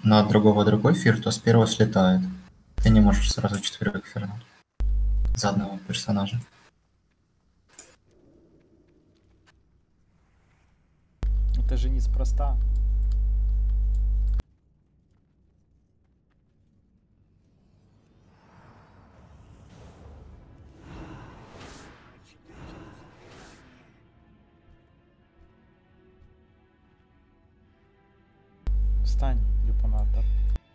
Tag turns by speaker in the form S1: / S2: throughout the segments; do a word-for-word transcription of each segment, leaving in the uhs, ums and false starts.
S1: на другого другой фир, то с первого слетает. Ты не можешь сразу четверых фирнуть за одного персонажа.
S2: Это же неспроста. Встань, Люпанатор.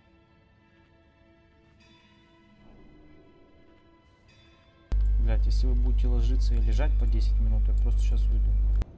S2: Блять, если вы будете ложиться и лежать по десять минут, я просто сейчас уйду.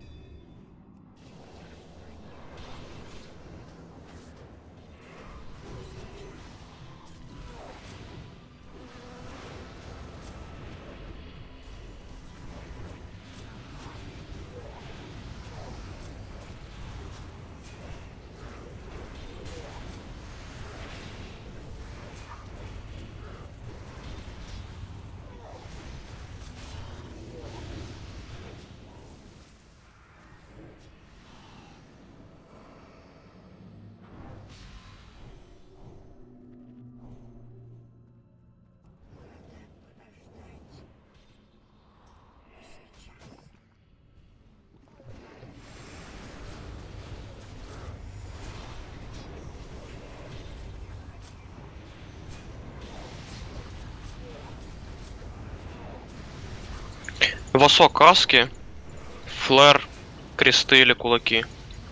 S3: Васо каски, флэр, кресты или кулаки.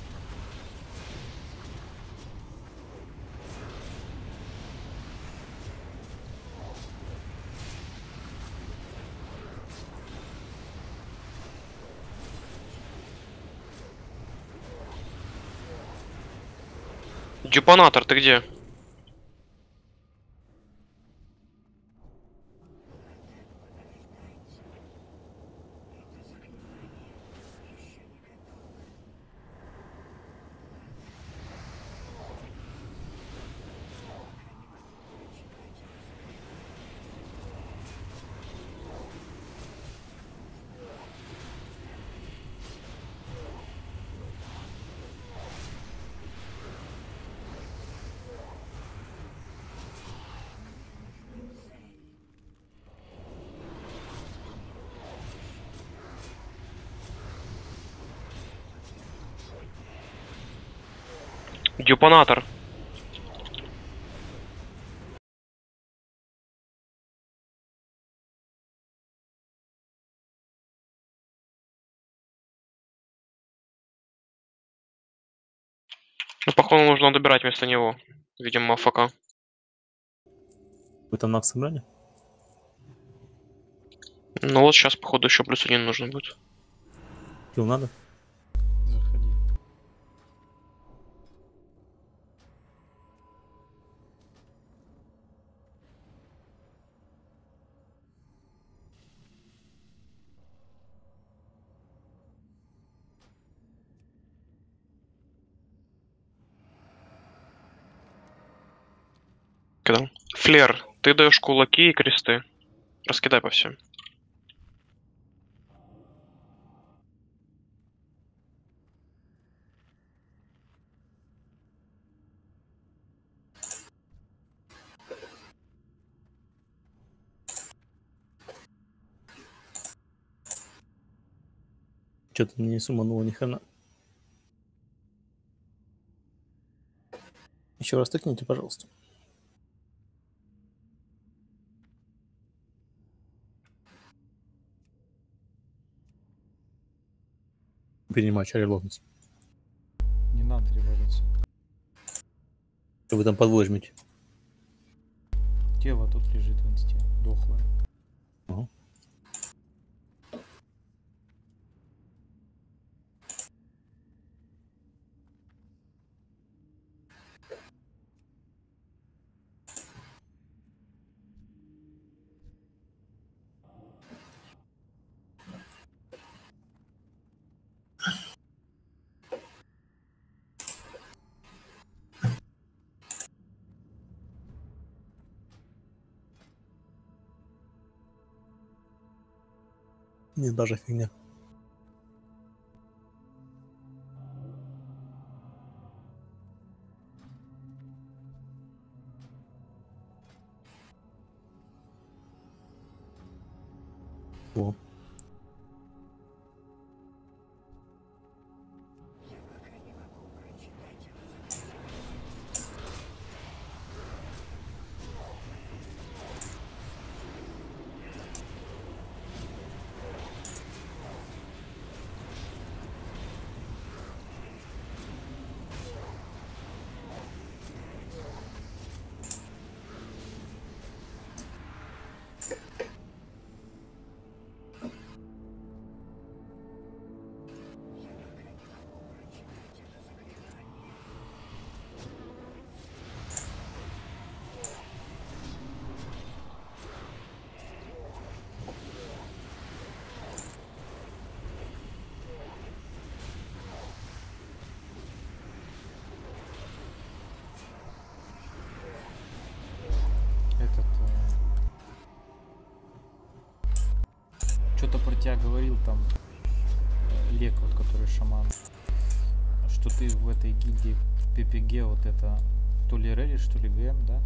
S3: Дюпанатор, ты где? Дюпанатор. Ну, походу, нужно добирать вместо него. Видимо, АФК.
S4: Вы там наг собрали?
S3: Ну вот сейчас, походу, еще плюс один нужно будет.
S4: Килл надо?
S2: Заходи.
S3: Когда? Флер, ты даешь кулаки и кресты. Раскидай по всем.
S4: Что-то мне не сумануло ни хрена. Еще раз тыкните, пожалуйста. Принимаю чареловность.
S2: Не надо революции.
S4: Что вы там подвожмете?
S2: Тело тут лежит в инсте. Дохлое.
S4: Ага. Не даже фигня. О.
S2: Этот... Что-то про тебя говорил там э, Лек, вот который шаман. Что ты в этой гильдии пи пи джи вот это то ли релиш, то ли ГМ, да?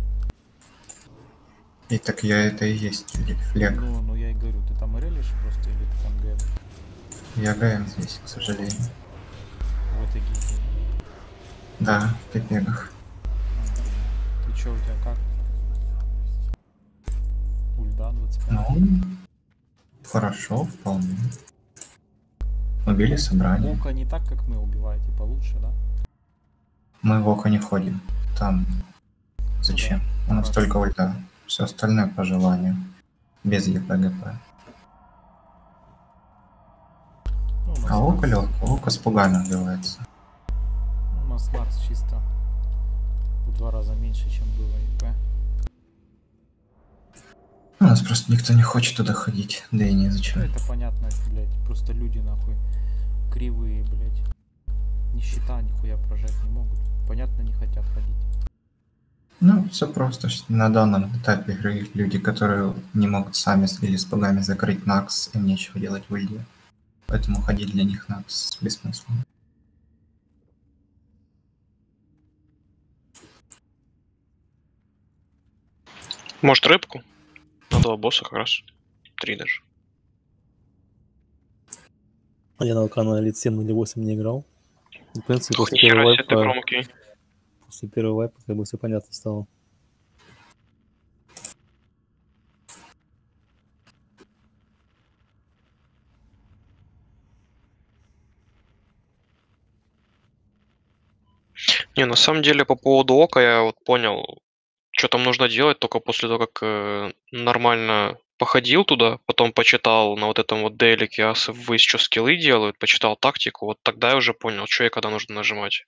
S1: И так я это и есть, Флег.
S2: Ну, ну я и говорю, ты там релиш просто или ты там ГМ?
S1: Я ГМ здесь, к сожалению.
S2: В этой гильдии.
S1: Да, в пипегах.
S2: Ага. Ты чё, у тебя как? Ульда двадцать пять.
S1: Ну, хорошо, вполне. Убили собрание.
S2: Око не так, как мы убиваете, получше, да?
S1: Мы в око не ходим. Там зачем? У нас только ульта. Все остальное по желанию. Без ЕПГП.
S2: Ну, у нас
S1: А око
S2: Накс-
S1: легко, око с пугами убивается.
S2: У нас Накс чисто в два раза меньше, чем было ИП.
S1: У нас просто никто не хочет туда ходить. Да и
S2: Ну,
S1: незачем.
S2: это понятно, блядь. Просто люди нахуй кривые, блядь. Нищета нихуя прожать не могут. Понятно, не хотят ходить.
S1: Ну, все просто. что На данном этапе игры люди, которые не могут сами с- или с пугами закрыть Накс, им нечего делать в ульде. Поэтому ходить для них Накс бессмысленно.
S3: Может, рыбку? На два босса как раз. Три даже.
S4: А я на ВК на лет семь или восемь не играл. В принципе, после
S3: Нихера
S4: первого
S3: себе ты
S4: вайпа,
S3: громкий.
S4: после первого вайпа как бы все понятно стало.
S3: Не, на самом деле по поводу ока я вот понял, что там нужно делать только после того, как э, нормально походил туда, потом почитал на вот этом вот делике асы ввысь, что скиллы делают, почитал тактику, вот тогда я уже понял, что и когда нужно нажимать.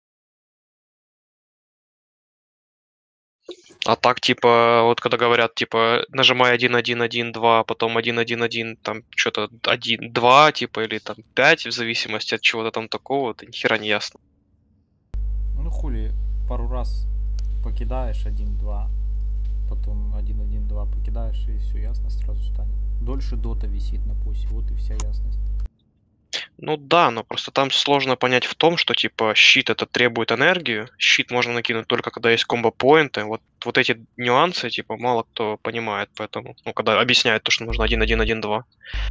S3: А так, типа, вот когда говорят, типа, нажимай один один один два, потом один один один, там, что-то один два, типа, или там пять, в зависимости от чего-то там такого, это ни хера не ясно.
S2: Ну хули, пару раз покидаешь один-два, потом один один-два покидаешь, и все ясно сразу станет. Дольше дота висит на пусе, вот и вся ясность.
S3: Ну да, но просто там сложно понять в том, что типа щит это требует энергию, щит можно накинуть только когда есть комбо-поинты, вот, вот эти нюансы типа мало кто понимает, поэтому, ну, когда объясняют то, что нужно один один один два.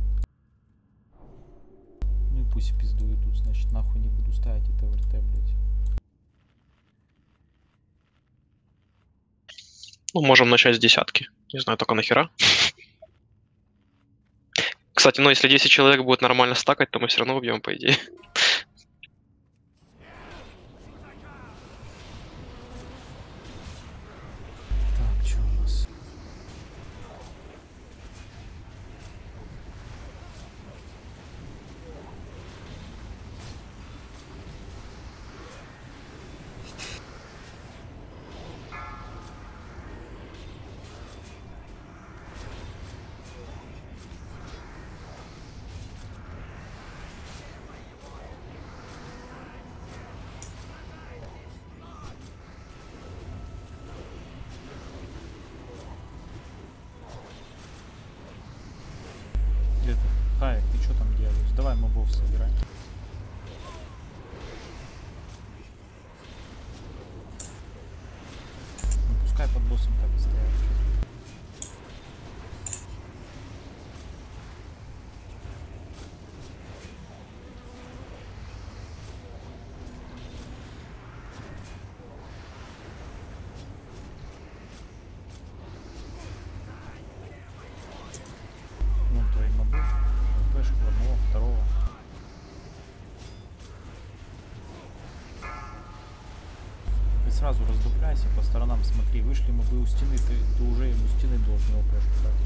S2: Ну и пусть в пизду идут, значит нахуй не буду ставить это в РТ, блядь.
S3: Ну, можем начать с десятки, не знаю, только нахера. Кстати, ну если десять человек будет нормально стакать, то мы все равно убьем, по идее.
S2: Так, что у нас? Это, Хайк, ты что там делаешь? Давай мобов собирай. Ну, пускай под боссом так и стоят. сразу раздупляйся, по сторонам смотри. Вышли мы бы у стены, ты, ты уже у стены должен его прешку дать.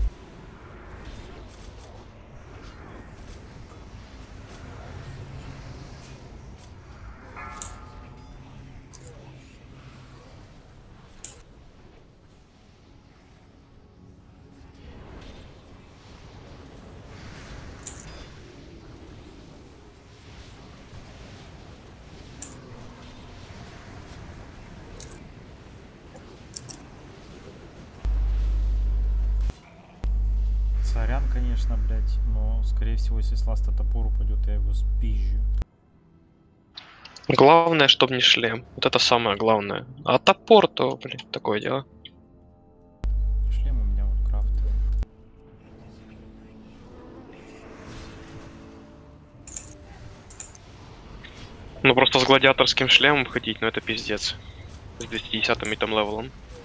S2: Сорян, конечно, блядь, но, скорее всего, если с ласта топор упадет, я его спизжу.
S3: Главное, чтобы не шлем. Вот это самое главное. А топор, то, блин, такое дело.
S2: Шлем у меня вот крафтовый.
S3: Ну просто с гладиаторским шлемом ходить, ну это пиздец. С двухсотдесятым там левелом.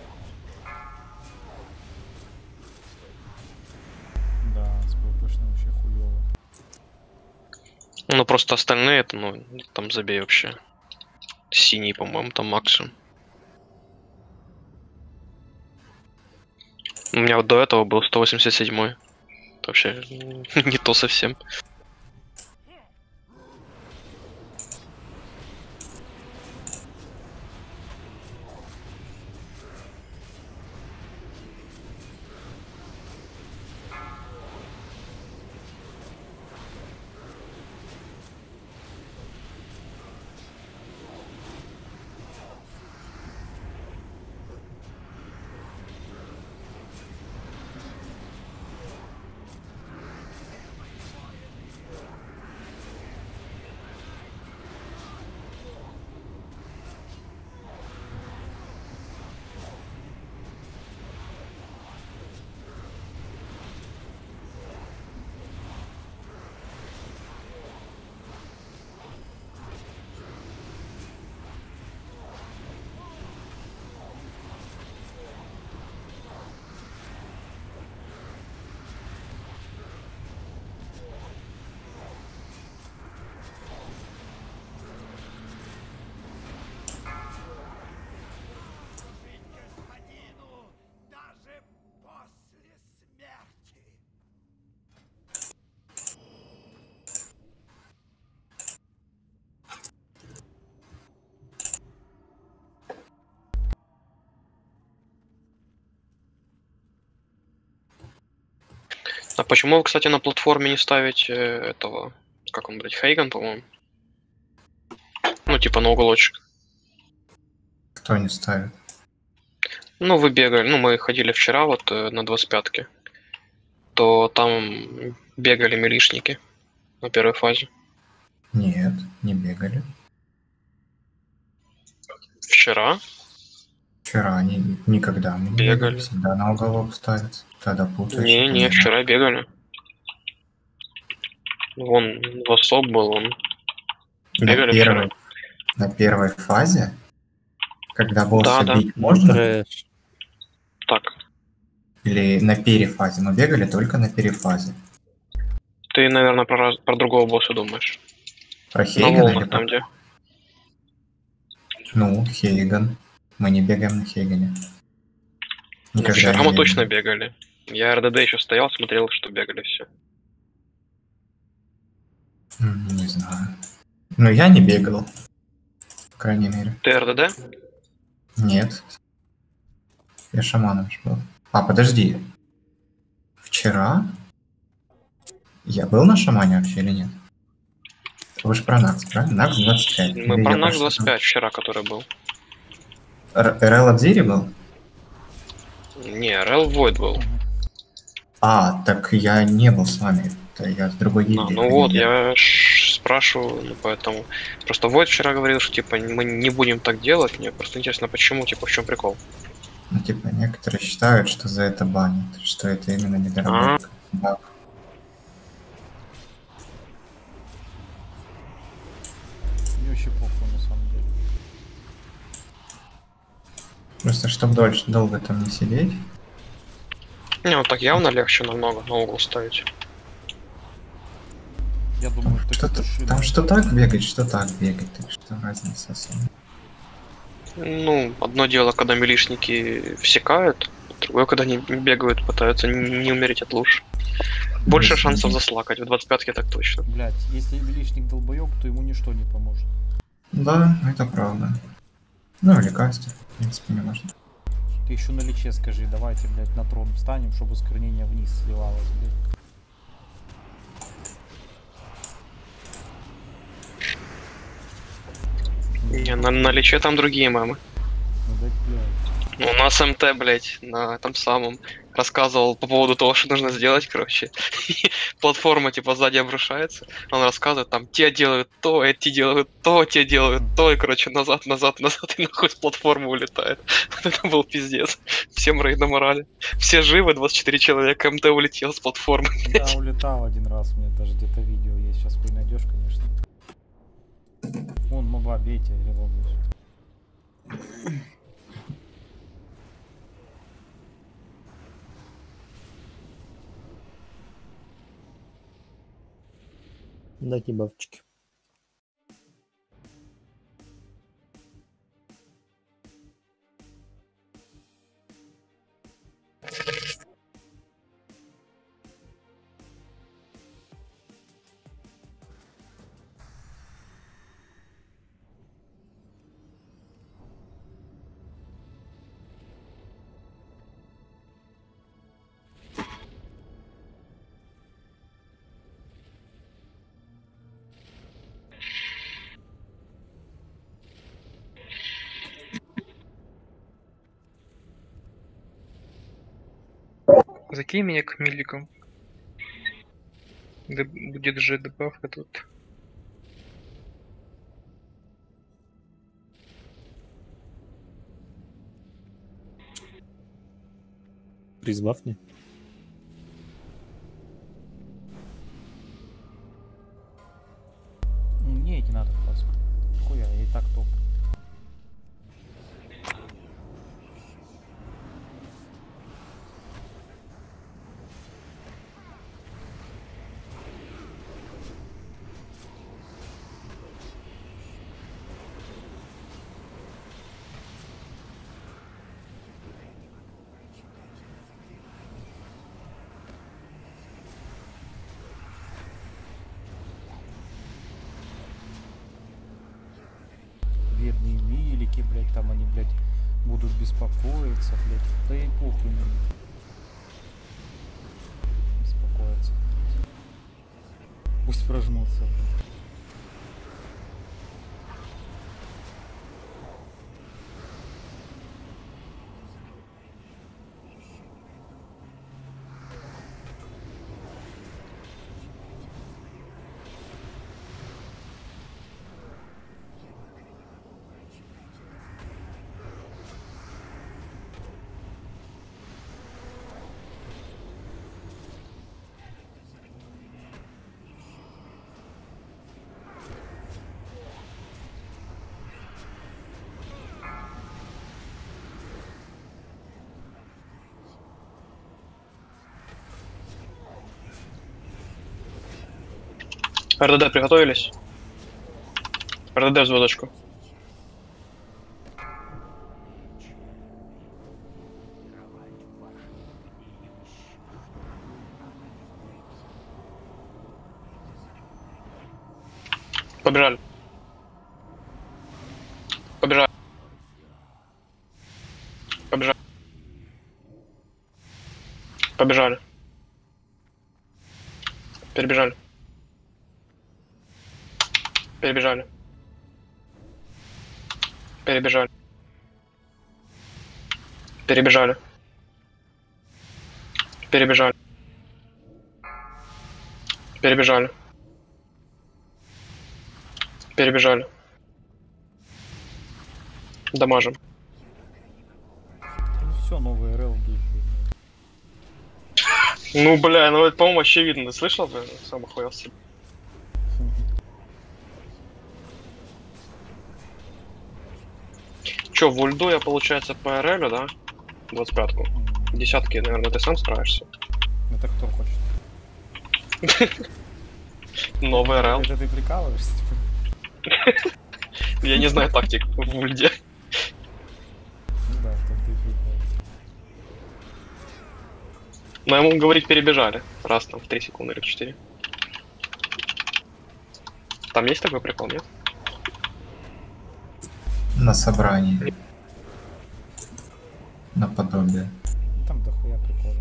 S2: Да, с ПВПшным вообще хуёво.
S3: Ну просто остальные, это, ну, там забей вообще. Синий, по-моему, там максимум. У меня вот до этого был сто восемьдесят седьмой. Это вообще не то совсем. А почему вы, кстати, на платформе не ставите этого, как он, блядь, Хейган, по-моему? Ну, типа на уголочек.
S1: Кто не ставит?
S3: Ну, вы бегали, ну, мы ходили вчера вот э, на двадцать пятке, то там бегали милишники на первой фазе.
S1: Нет, не бегали.
S3: Вчера?
S1: Вчера они никогда мы не
S3: Бегали.
S1: бегали. Всегда на уголок ставят. Тогда путаешь.
S3: Не, не, вчера бегали. Вон, Васоп был, он.
S1: На
S3: Бегали
S1: первой,
S3: вчера.
S1: на первой фазе, когда босса
S3: Да, да.
S1: бить можно,
S4: Трэш.
S3: Так,
S1: или на перефазе. Мы бегали только на перефазе.
S3: ты, наверное, про, раз- про другого босса думаешь.
S1: Про
S3: На
S1: Хейгана или
S3: волнах, там
S1: про...
S3: где.
S1: Ну, Хейган. Мы не бегаем на Хейгане.
S3: Ну,
S1: Никогда
S3: вчера
S1: не
S3: мы
S1: бегаем.
S3: точно бегали. Я эр дэ дэ еще стоял, смотрел, что бегали все.
S1: М, Не знаю. Но я не бегал. По крайней мере.
S3: Ты эр дэ дэ?
S1: Нет. Я шаманом ж был. А, подожди. Вчера? Я был на шамане вообще или нет? Вы же про Накс, правильно? Накс двадцать пять.
S3: Мы
S1: Или
S3: про
S1: я
S3: Накс
S1: что-то-
S3: двадцать пять вчера, который был.
S1: Р- РЛ Адзири был?
S3: Не, эр эл Void был.
S1: А, так я не был с вами. Это я с другой
S3: А,
S1: гильдии.
S3: ну вот, я ж спрашиваю, ну поэтому. Просто Void вчера говорил, что типа мы не будем так делать. Мне просто интересно, почему, типа, в чем прикол?
S1: Ну, типа, некоторые считают, что за это банят, что это именно недоработка. Баг.
S2: Мне вообще похуй на самом деле.
S1: Просто, чтобы дольше, долго там не сидеть.
S3: Не, ну так явно легче намного на угол ставить.
S2: Я думаю, так
S1: Что
S2: это
S1: -то,
S2: ж-
S1: там что так бегать, что так бегать, так что разница особо.
S3: Ну, одно дело, когда милишники всекают, другое, когда они бегают, пытаются не, не умереть от луж. Больше
S1: Если-
S3: шансов заслакать, в двадцать пятке так точно.
S2: Блять, если лишник долбоёб, то ему ничто не поможет.
S1: Да, это правда. Ну или кастер, в принципе, не важно.
S2: Ты еще на личе скажи, давайте, блядь, на трон встанем, чтобы осквернение вниз сливалось, блядь.
S3: Не, на, на личе там другие мамы.
S2: Ну да, блядь.
S3: У нас МТ, блядь, на этом самом рассказывал по поводу того, что нужно сделать, короче. Платформа, типа, сзади обрушается. Он рассказывает, там, те делают то, эти делают то, те делают то, и, короче, назад, назад, назад, и нахуй с платформы улетает. Вот это был пиздец. Всем рейд на морали. Все живы, двадцать четыре человека, МТ улетел с платформы.
S2: Я улетал один раз, у меня даже где-то видео есть, сейчас хуй найдешь, конечно. Вон моба, бейте, релогуюсь.
S4: Дайте бабочки.
S3: Закинь меня к миликам. Да будет же добавка тут.
S4: Призбавьте.
S2: Мне не надо паску. Хуя, я и так топ. Бедные милики, блядь, там они, блядь, будут беспокоиться, блядь. Да и похуй мне. Беспокоиться. Пусть прожмутся, блядь.
S3: РДД приготовились? РДД в звездочку. Побежали. Побежали. Побежали. Побежали. Перебежали. Перебежали. Перебежали. Перебежали. Перебежали. Перебежали. Перебежали. Дамажим.
S2: Ну все, новый РЛ будет.
S3: Ну, бля, ну это, по-моему, очевидно. Ты слышал? Ты сам охуелся. Чё, в ульду я, получается, по РЛ, да? двадцать пятку. Десятки, наверное, ты сам справишься.
S2: Это кто хочет?
S3: Новый РЛ.
S2: Это ты прикалываешься?
S3: Я не знаю тактик в ульде.
S2: там ты прикол.
S3: Но ему говорить перебежали. Раз там в три секунды или в четыре. Там есть такой прикол, нет?
S1: На собрании. Наподобие.
S2: Там дохуя приколов.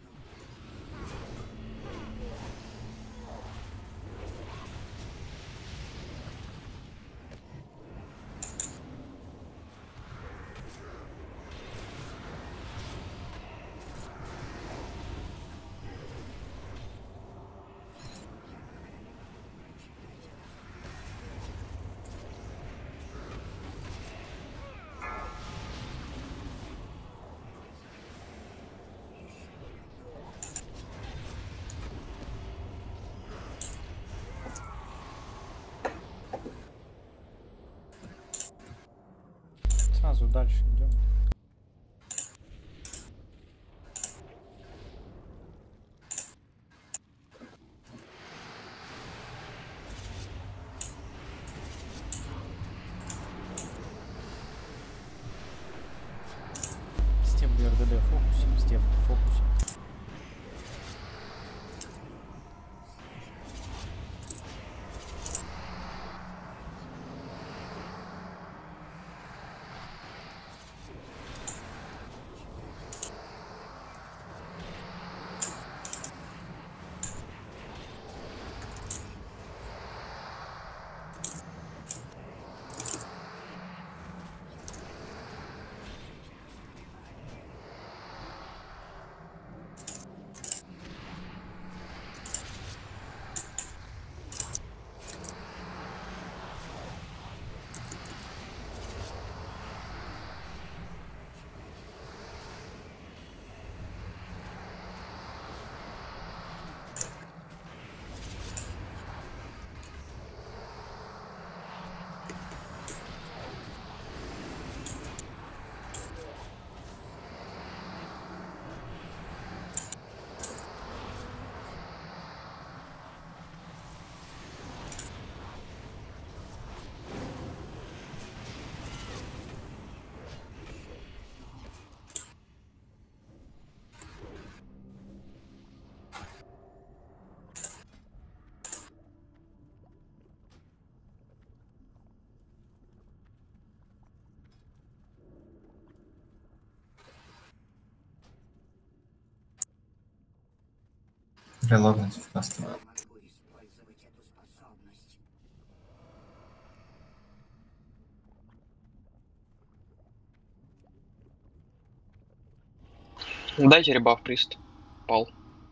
S2: Сразу дальше идем. Стебли эр дэ дэ фокусим, стебли фокусим.
S1: Релогнуть в кастом.
S3: Дайте ребаф, прист. Пал.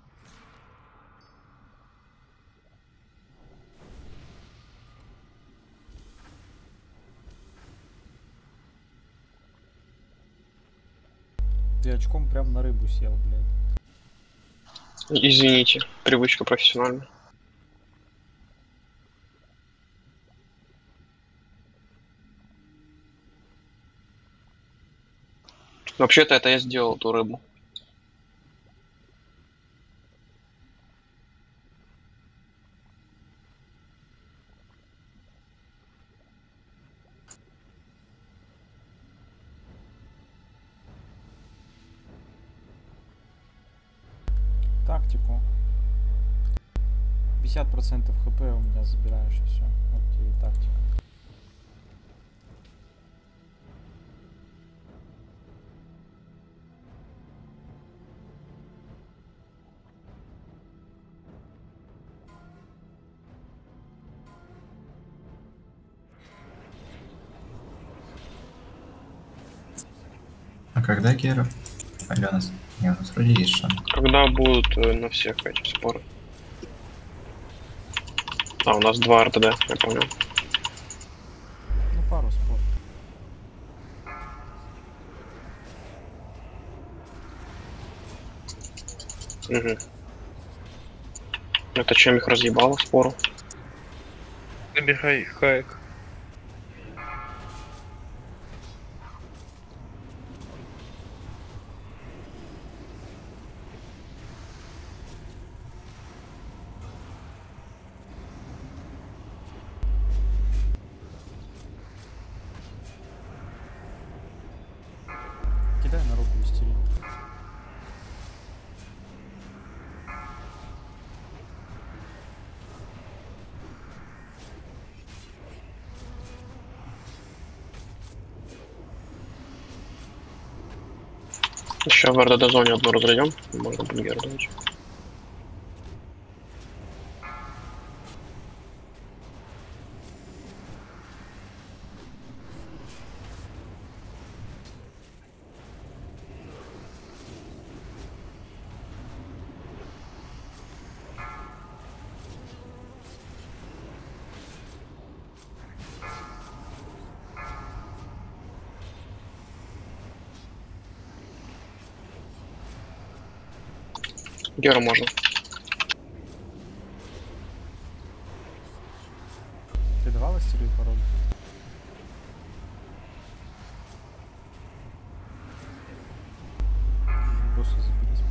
S2: Ты очком прям на рыбу сел, блядь.
S3: Извините, привычка профессиональная. Вообще-то это я сделал, ту рыбу.
S2: Тактику. пятьдесят процентов хп у меня забираешь и все. Вот тебе и тактика.
S1: А когда Гера? Алена, не, у нас вроде есть шанс.
S3: Когда будут э, на всех этих споры? А, у нас два эр тэ дэ, я понял.
S2: Ну, пару спор.
S3: Угу. Это чем их разъебало, спору?
S5: Набегай, хайк.
S2: Кидай на руку истерию.
S3: Сейчас в эр дэ дэ зоне одну разойдем, можно будет гердовать. Гера можно.
S2: Ты давал истерию пароль? Босса забились.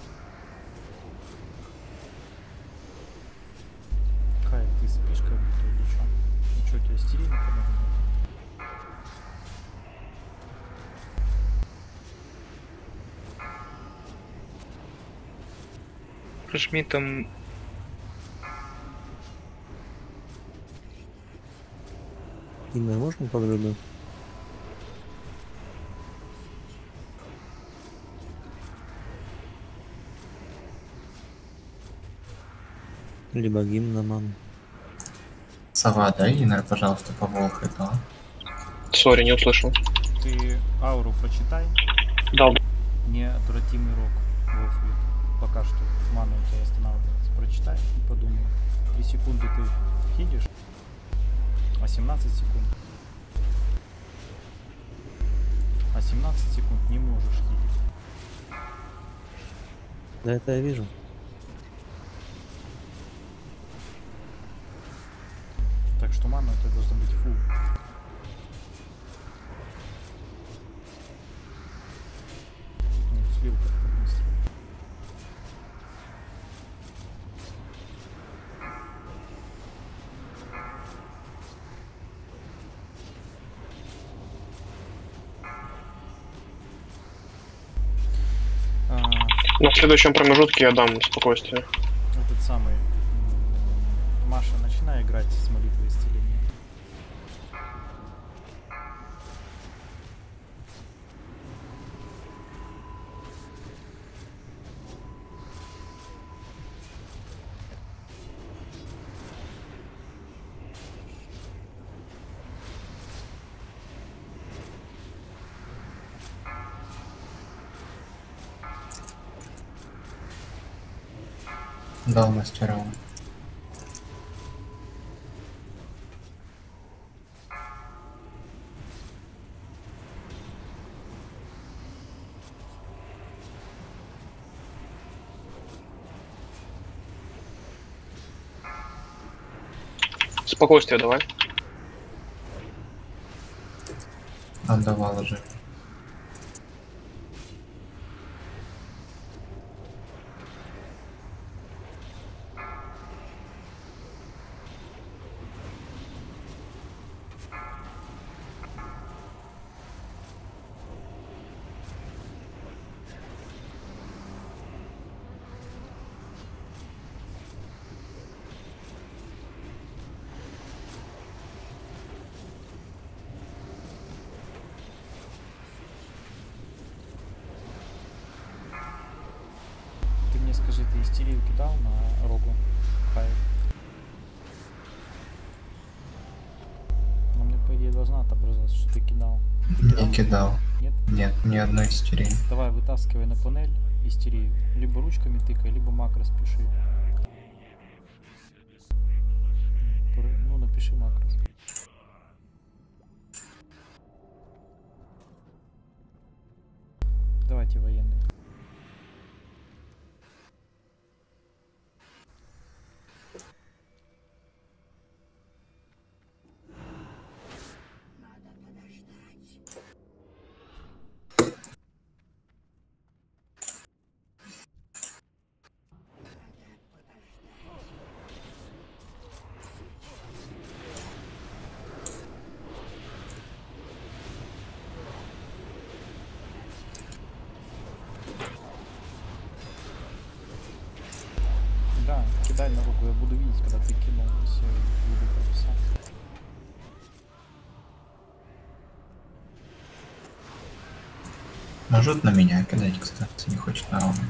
S2: Кай, ты спишь как будто или что? Ну что, у тебя истерия не помогла?
S3: Жми там.
S4: Имя можно подробно? Либо гимн на ману.
S1: Сова, дай инер, пожалуйста, по волку этого.
S3: Сори, не услышал.
S2: Ты ауру прочитай.
S3: Дал.
S2: Неотвратимый рок. Волфит. Пока что мана у тебя останавливается. Прочитай и подумай. Три секунды ты хилишь, а семнадцать секунд. А семнадцать секунд не можешь хилить.
S4: Да, это я вижу.
S2: Так что мана это должна быть фул. Ну, слил как-то быстро. А,
S3: На следующем промежутке я дам спокойствие.
S2: этот самый м, Маша, начинай играть с молитвой исцеления.
S1: Дал мастерову.
S3: Спокойствие давай.
S1: Отдавал уже.
S2: Ты мне скажи, ты истерию кидал на рогу? Хай. Ну, мне по идее должна отображаться, что ты кидал. Ты
S1: Не кидал.
S2: Нет?
S1: Нет, ни одной истерии.
S2: Давай, вытаскивай на панель истерию. Либо ручками тыкай, либо макрос пиши. Пр- Ну, напиши макрос. Давайте военный. кидай на руку, я буду видеть, когда ты кинул, если буду прописать.
S1: Может на меня кидать, кстати, не хочет на ровно.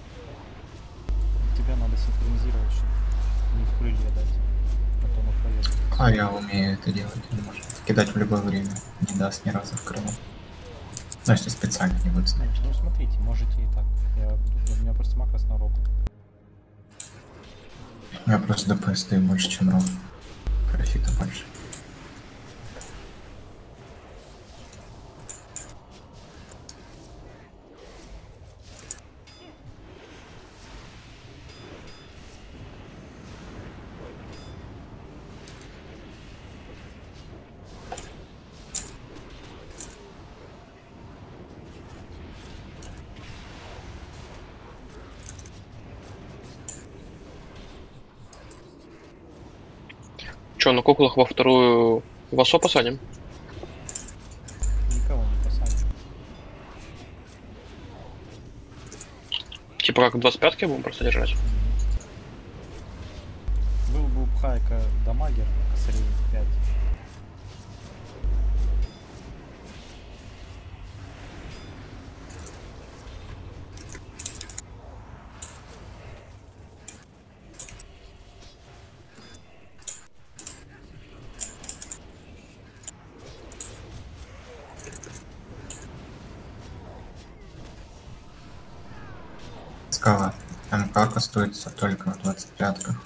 S2: Тебя надо синхронизировать, чтобы не в крылья дать, а то на проезд.
S1: А я умею это делать, он может кидать в любое время, не даст ни разу в крыло. Ну, если специально не будет знать.
S2: Ну, смотрите, можете и так. Я буду, у меня просто макрос на руку.
S1: Я просто ДПС даю больше, чем ров. Профита больше.
S3: Че, на куклах во вторую васо посадим?
S2: Никого не посадим.
S3: Типа как в двадцать пятке будем просто держать?
S2: Был бы у Пхайка дамагер, косарей пять.
S1: Скала. МК кастуется только в двадцать пятках.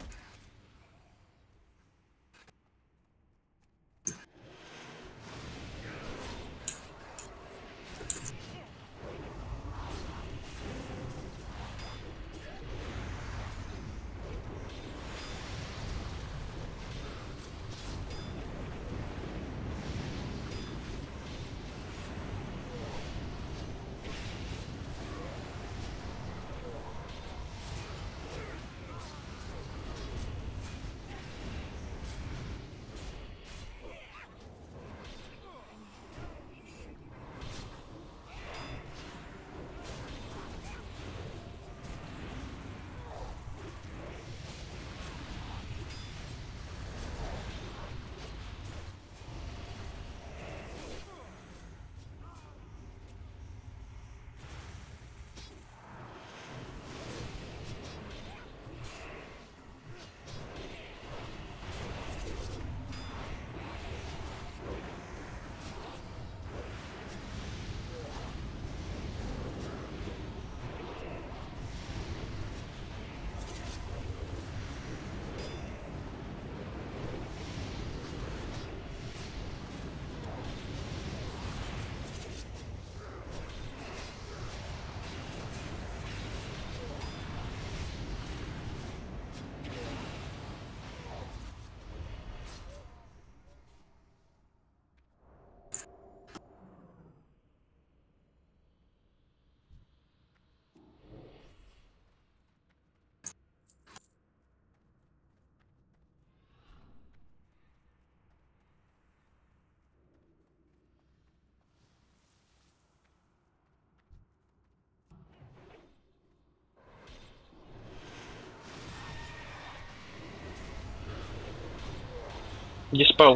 S3: Диспел.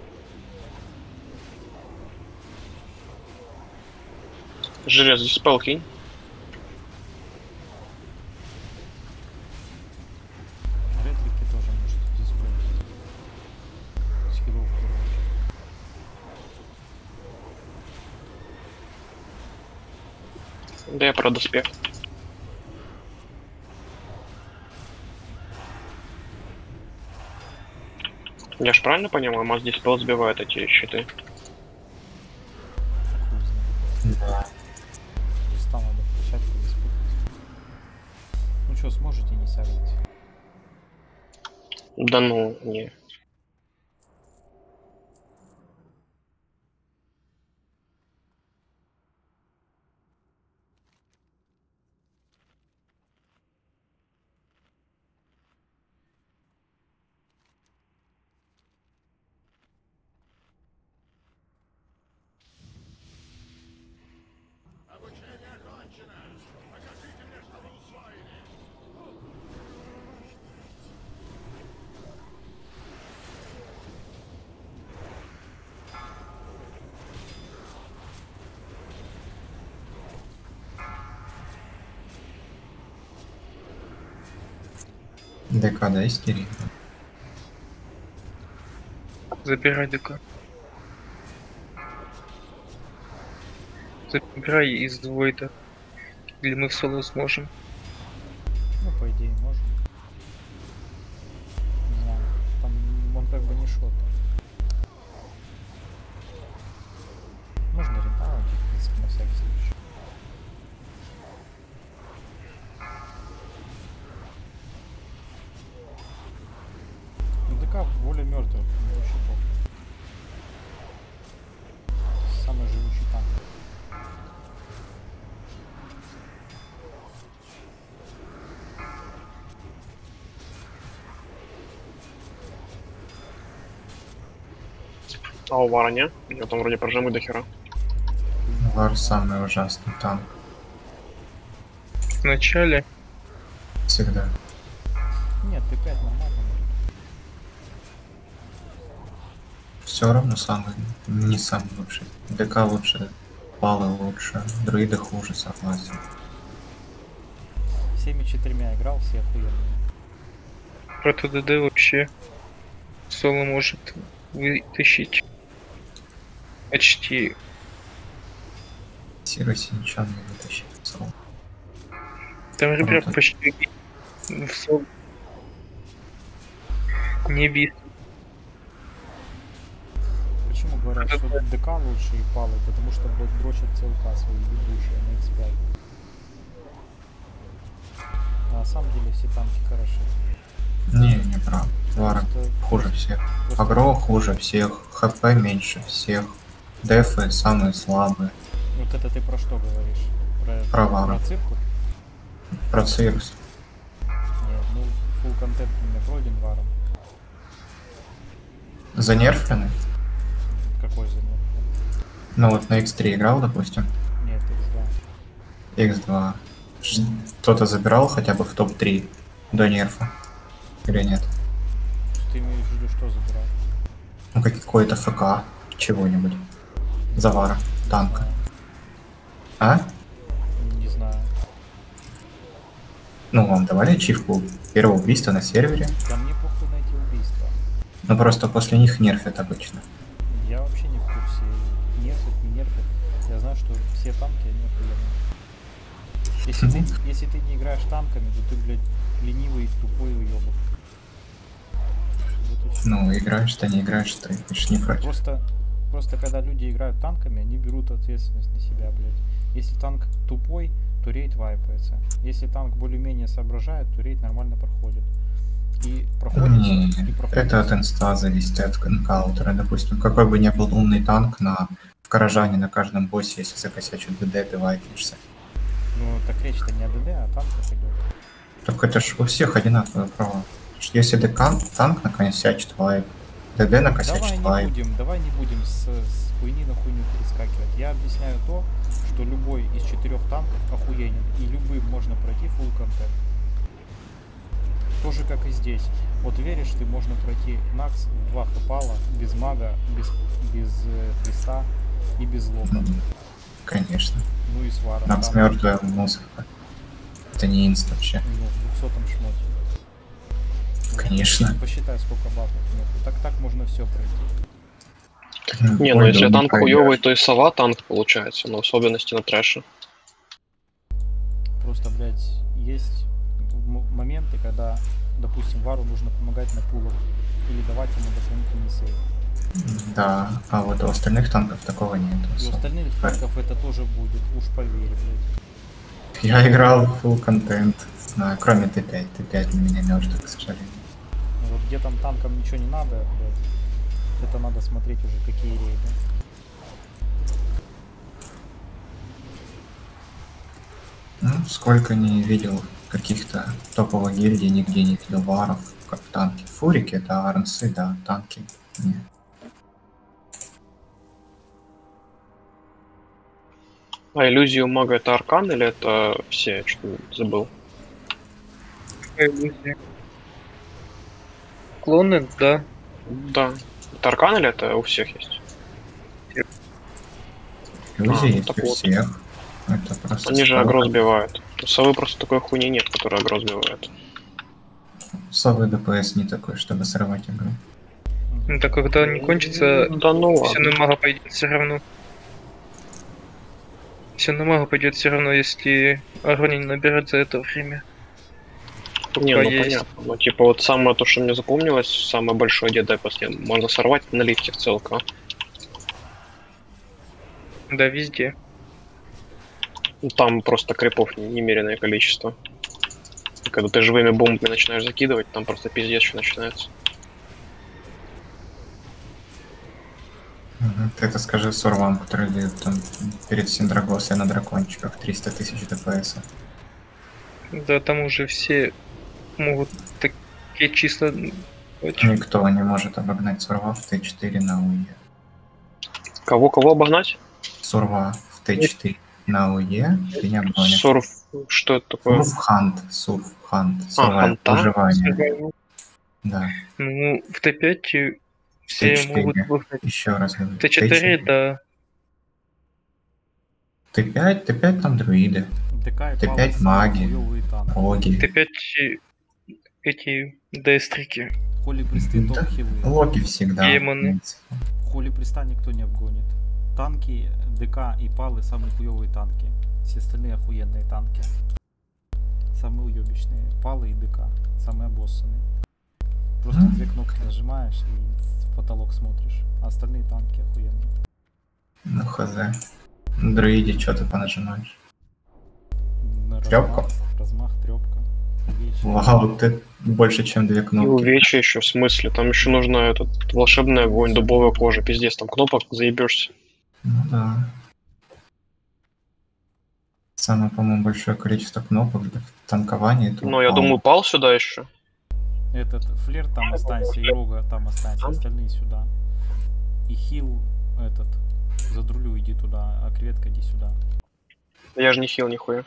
S3: Желез, диспел кинь.
S2: Ретрики тоже может дисплей. Скиллов, короче.
S3: Да я про доспех. Я ж правильно понимаю, Маз диспел сбивает эти щиты?
S2: Хуй знает.
S1: Да.
S2: Листа надо включать, подиспутать. Ну что, сможете не сагрить?
S3: Да ну, не.
S1: ДК, да, истерия?
S5: Забирай ДК. Забирай из двойда. Или мы в соло сможем.
S2: Ну, по идее, можем. Не знаю. Там он как бы не шот. Можно ренталом, в принципе, на всякий случай. Ну, ДК более мертвый, вообще похуй. Самый живущий танк.
S3: А у Вара не? У него там вроде прожимы до хера.
S1: Вар самый ужасный танк.
S5: В начале.
S1: Всегда.
S2: Нет, Т пять нормально.
S1: Все равно самый, не самый лучший. ДК лучше, палы лучше, друиды хуже, согласен.
S2: Всеми четырьмя играл, все охуенные.
S5: Против ДД вообще соло может вытащить почти.
S1: Сироси ничего не вытащит в соло.
S5: Там ребят
S1: Круто.
S5: почти в соло не бит.
S2: Почему говорят, что ДК лучше и палы? Потому что, блядь, дрочат ЦЛК свои ведущие на икс пять. А на самом деле все танки хороши.
S1: Не, не прав. Вар
S2: Просто-
S1: хуже всех.
S2: просто-
S1: Агро хуже всех, ХП меньше всех. Дефы самые слабые.
S2: Вот это ты про что говоришь? Про,
S1: Про Вара.
S2: про цирку?
S1: Про Цирус.
S2: Нет, ну, фулл контент у меня пройден Варом.
S1: Занерфленный?
S2: Какой за него?
S1: Ну вот на икс три играл, допустим.
S2: Нет, икс два.
S1: икс два. Ш- Кто-то забирал хотя бы в топ три до нерфа? Или нет?
S2: Ты имеешь в виду, что забирал?
S1: Ну какой-то ФК, чего-нибудь. Завара, танка. А?
S2: Не знаю.
S1: Ну, вам давали ачивку первого убийства на сервере?
S2: Да мне похуй на эти убийства.
S1: Но просто после них нерфят обычно.
S2: Я вообще не в курсе. Нерфят, не нерфят. Я знаю, что все танки, они охуенные. Если ты, если ты не играешь танками, то ты, блядь, ленивый и тупой уёбок. Вот и всё.
S1: Ну, играешь-то, не играешь, ты ж не против.
S2: Просто, просто когда люди играют танками, они берут ответственность на себя, блядь. Если танк тупой, то рейд вайпается. Если танк более-менее соображает, то рейд нормально проходит. И проходит,
S1: Не,
S2: и проходит.
S1: это от инста зависит, от энкаунтера. Допустим, какой бы ни был умный танк на в Каражане на каждом боссе, если закосячит ДД, ты вайпнешься.
S2: Ну, так речь-то не о ДД, а о танках идет.
S1: Так это ж у всех одинаковые права. Если ДК, танк накосячит вайп, ДД
S2: Давай
S1: накосячит
S2: не
S1: вайп.
S2: будем, давай не будем с, с хуйни на хуйню перескакивать. Я объясняю то, что любой из четырех танков охуенен, и любым можно пройти full контент. Тоже как и здесь. Вот веришь, ты можно пройти Накс в два хпала, без мага, без, без э, креста и без лока.
S1: Ну, конечно.
S2: Ну и с варом.
S1: Накс
S2: Там,
S1: мертвая музыка. Это не инст вообще.
S2: ну, в двухсотом шмоте. Ну,
S1: Конечно.
S2: Посчитай, сколько бафов нету. Так так можно все пройти.
S3: Не, ну
S1: Ой,
S3: если
S1: да,
S3: танк
S1: не
S3: хуёвый,
S1: пойдёшь.
S3: то и сова танк получается, но в особенности на трэше.
S2: Просто, блядь, есть м- моменты, когда, допустим, Вару нужно помогать на пулах или давать ему дополнительный сейв.
S1: Да, а вот у остальных танков такого нет.
S2: И у остальных танков это тоже будет, уж поверь, блядь.
S1: Я играл в full контент, знаю, кроме Т пять. Т пять на меня мертвый, к сожалению.
S2: Ну вот где там танкам ничего не надо, блядь, это надо смотреть уже какие рейды.
S1: Ну, сколько не видел каких-то топовых гильдий, нигде не видел варов, как в танке. Фурики, да, арнсы, да, танки. Нет.
S3: А иллюзию мага это аркан или это все? Я что-то забыл.
S5: Клоны, да.
S3: Да. Это аркан или это у всех есть?
S1: Иллюзии
S3: А,
S1: есть
S3: так
S1: у
S3: вот.
S1: всех. Это просто
S3: Они же
S1: сколько.
S3: агро сбивают. У совы просто такой хуйни нет, которая агро сбивает.
S1: Слабый ДПС не такой, чтобы сорвать игру.
S5: Ну так когда не кончится,
S3: Да ну
S5: все
S3: ладно.
S5: на мага пойдет все равно. Все на мага пойдет все равно, если Арвани не наберет за это время.
S3: Не,
S5: Пока
S3: ну
S5: есть.
S3: понятно. Ну, типа вот самое то, что мне запомнилось, самый большой дед после можно сорвать на лифте в целка.
S5: Да, везде.
S3: Ну, там просто крипов немеренное количество. И когда ты живыми бомбами начинаешь закидывать, там просто пиздец что начинается.
S1: Угу. Ты это скажи сурвам, которые дают там перед Синдрагоса на дракончиках триста тысяч ДПС.
S5: Да, там уже все могут такие числа.
S1: Никто не может обогнать сурва в Т четыре на УЕ.
S3: Кого-кого обогнать?
S1: Сурва в Т четыре на УЕ ты не обгонишь.
S3: Сурф, что это такое?
S1: Сурф хант, сурф хант,
S3: А,
S1: сурвайв,
S3: ханта?
S1: выживание. Да.
S5: Ну, в Т пять все
S1: Т четыре.
S5: могут обогнать.
S1: Еще раз говорю.
S5: Т четыре, да.
S1: Т пять, Т пять там друиды.
S2: ДК и
S1: Т
S2: палы
S1: пять
S2: самые
S1: маги,
S2: хуёвые танки.
S1: логи.
S5: Т пять эти ДС-трики.
S2: Холи присты
S1: Да,
S2: топ хилы.
S1: логи всегда. в
S5: Демоны.
S1: принципе.
S2: Холи приста никто не обгонит. Танки, ДК и палы самые хуёвые танки. Все остальные охуенные танки. Самые уёбищные. Палы и ДК. Самые обоссанные. Просто
S1: Мгм.
S2: две кнопки нажимаешь и в потолок смотришь. А остальные танки охуенные.
S1: Ну хз. На друиде что ты понажимаешь?
S2: На
S1: Трёпку?
S2: размах, размах, трёпка. Вечер.
S1: Вау, ты больше, чем две
S3: И
S1: кнопки.
S3: увечья еще, в смысле? Там еще нужна этот волшебный огонь, дубовая кожа. Пиздец, там кнопок заебешься.
S1: Ну да. Самое, по-моему, большое количество кнопок для танкования. это
S3: Но я
S1: упал.
S3: думаю, пал сюда еще.
S2: Этот флер там останься, и рога там останься, остальные сюда. И хил этот, за друлю иди туда, а креветка иди сюда.
S3: Я же не хил нихуя.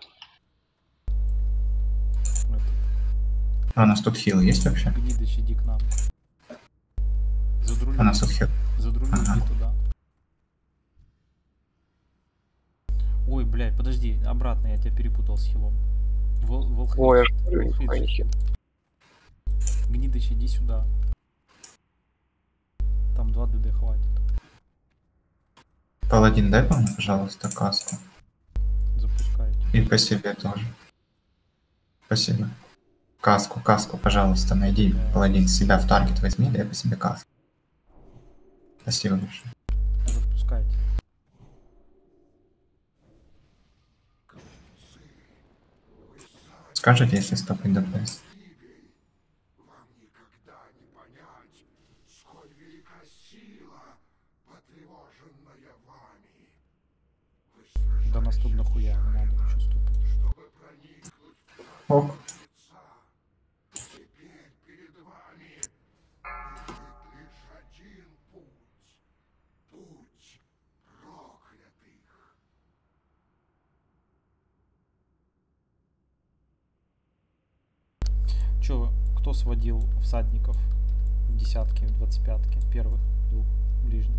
S2: Этот,
S1: А у нас тут хил есть вообще?
S2: Гнидыч, иди к нам. За друлю,
S1: У нас тут хил.
S2: за друлю
S1: Ага.
S2: иди туда. Ой, блядь, подожди, обратно, я тебя перепутал с хилом. Вол, волхвич,
S3: Ой, я ж говорю,
S2: волхвич
S3: нихуя не
S2: же
S3: хил.
S2: Гнидыч, иди сюда. Там два ДД хватит.
S1: Паладин, дай по мне, пожалуйста, каску.
S2: Запускайте.
S1: И по себе тоже. Спасибо. Каску, каску, пожалуйста, найди. Паладин, себя в таргет возьми, дай по себе каску. Спасибо большое.
S2: Запускайте.
S1: Скажете, если стопать ДПС?
S2: Да нас тут нахуя, не надо ничего ступать.
S1: Ок.
S2: Чё, кто сводил всадников в десятки, в двадцать пятки, первых двух ближних?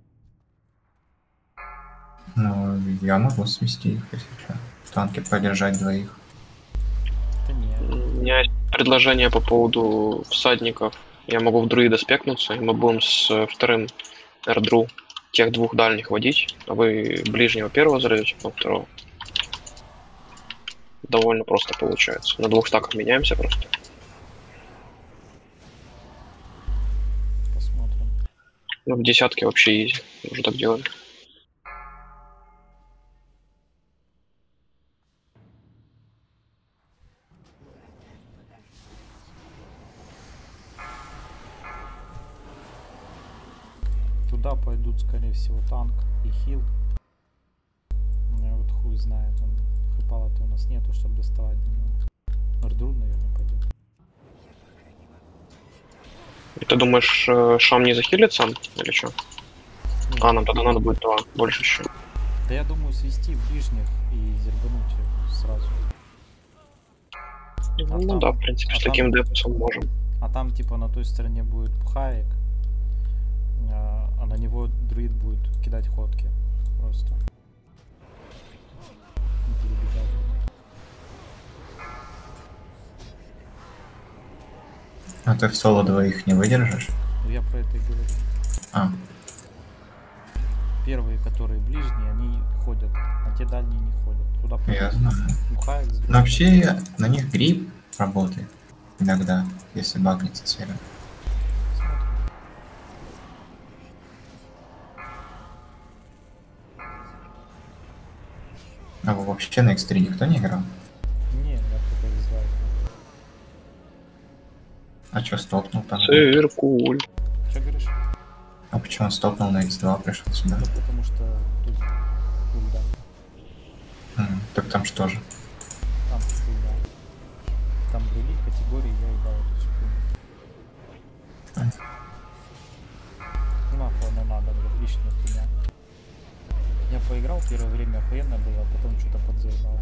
S1: Ну, я могу свести их, если что. В танке подержать двоих.
S2: Да нет.
S3: У меня есть предложение по поводу всадников. Я могу в друида спекнуться, и мы будем с э, вторым эрдру тех двух дальних водить, а вы ближнего первого зарядите, потом второго. Довольно просто получается. На двух стаках меняемся просто.
S2: Посмотрим.
S3: Ну, в десятке вообще изи. Уже так делали.
S2: Туда пойдут, скорее всего, танк и хил. Ну, вот хуй знает, он хпала-то у нас нету, чтобы доставать до него. Эрдру, наверное, пойдет.
S3: И ты думаешь, э, Шам не захилит сам? Или что? А, нам тогда надо будет два, больше еще.
S2: Да я думаю свести в ближних и зербануть его сразу.
S3: Ну
S2: там-
S3: да, в принципе,
S2: а
S3: с таким
S2: там-
S3: депусом можем.
S2: А там типа на той стороне будет пхаек, а, а на него друид будет кидать ходки. Просто. И перебегать.
S1: А ты в соло двоих не выдержишь?
S2: Ну, я про это и говорю.
S1: А,
S2: Первые, которые ближние, они ходят, а те дальние не ходят. Туда
S1: я знаю.
S2: бухают.
S1: Но вообще на них грипп работает иногда, если багнется сервер. А вы вообще на икс три никто не играл?
S2: Не, я только вызываю.
S1: А чё стопнул там?
S3: Циркуль.
S2: Что говоришь?
S1: А почему он стопнул на икс два, пришел сюда?
S2: Да потому что тут хуйда.
S1: М, так там что же?
S2: Там хуйда. Там были категории, я ебал эту всю хуйню. Ну нахуй оно надо, блядь, лишняя хуйня. Я поиграл первое время, охуенно было, а потом что-то подзаебало.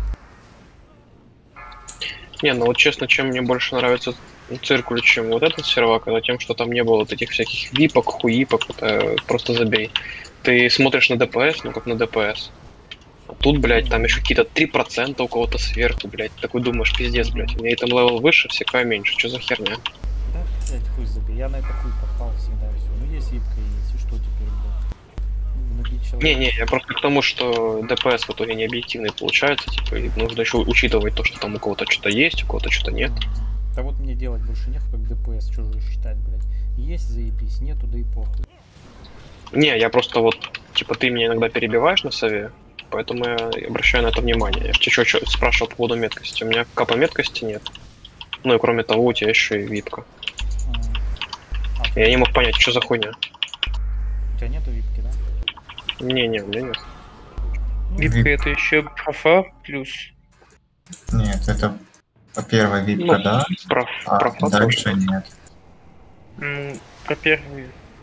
S3: Не, ну вот честно, чем мне больше нравится циркуль, чем вот этот сервак, это тем, что там не было вот этих всяких випок, хуипок, это просто забей. Ты смотришь на ДПС, ну как на ДПС. А тут, блядь, там еще какие-то три процента у кого-то сверху, блядь. Такой думаешь, пиздец, блядь. У меня там левел выше, всякое меньше. Что за херня?
S2: Да, блядь, хуй забей. Я на это хуй попал всегда, все. Ну есть випка, есть, и что теперь, блядь? Набить человека.
S3: Не-не, я просто к тому, что ДПС в итоге не объективный получается, типа, и нужно еще учитывать то, что там у кого-то что-то есть, у кого-то что-то нет.
S2: Мгм. Да вот мне делать больше нехуй, как ДПС чужой считать, блядь. Есть, заебись, нету, да и похуй.
S3: Не, я просто вот, типа, ты меня иногда перебиваешь на сове, поэтому я обращаю на это внимание. Я тебе что спрашивал по поводу меткости. У меня капа меткости нет. Ну и кроме того, у тебя еще и випка.
S2: Мгм. А
S3: Я не мог понять, что за хуйня.
S2: у тебя нету випки, да?
S3: Не-не, у меня нет.
S5: Випка это еще профа плюс.
S1: Нет, это по первой випка,
S3: Ну,
S1: да,
S3: Про,
S1: а
S3: профа
S1: дальше
S3: тоже.
S1: нет.
S5: Ну, про первый.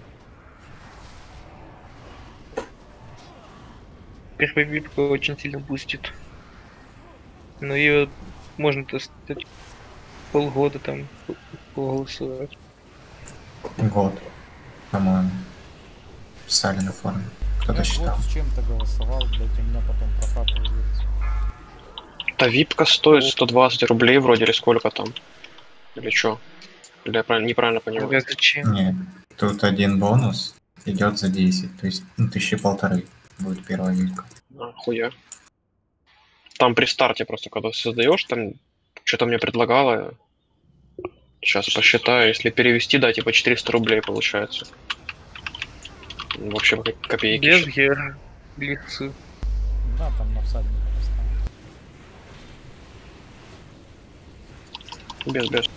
S5: Первая випка очень сильно бустит. Но ее можно достать полгода там проголосовать.
S1: Год, по-моему. Писали на форуме. Кто-то
S2: Я
S1: считал.
S2: вот с чем-то голосовал, блядь, у меня потом профа появилась.
S3: Та випка стоит сто двадцать рублей вроде, или сколько там? Или что? Или я правильно, неправильно понимаю?
S5: Говорят, зачем?
S1: Нет, тут один бонус идет за десять, то есть ну, тысячи полторы будет первая випка.
S3: А, хуя. Там при старте просто, когда создаешь, там что-то мне предлагало. Сейчас посчитаю, если перевести, да, типа четыреста рублей получается. Вообще как копейки.
S5: Без
S3: щас.
S5: гер. Лицу.
S2: Да, там на всадника поставил.
S3: Без, без.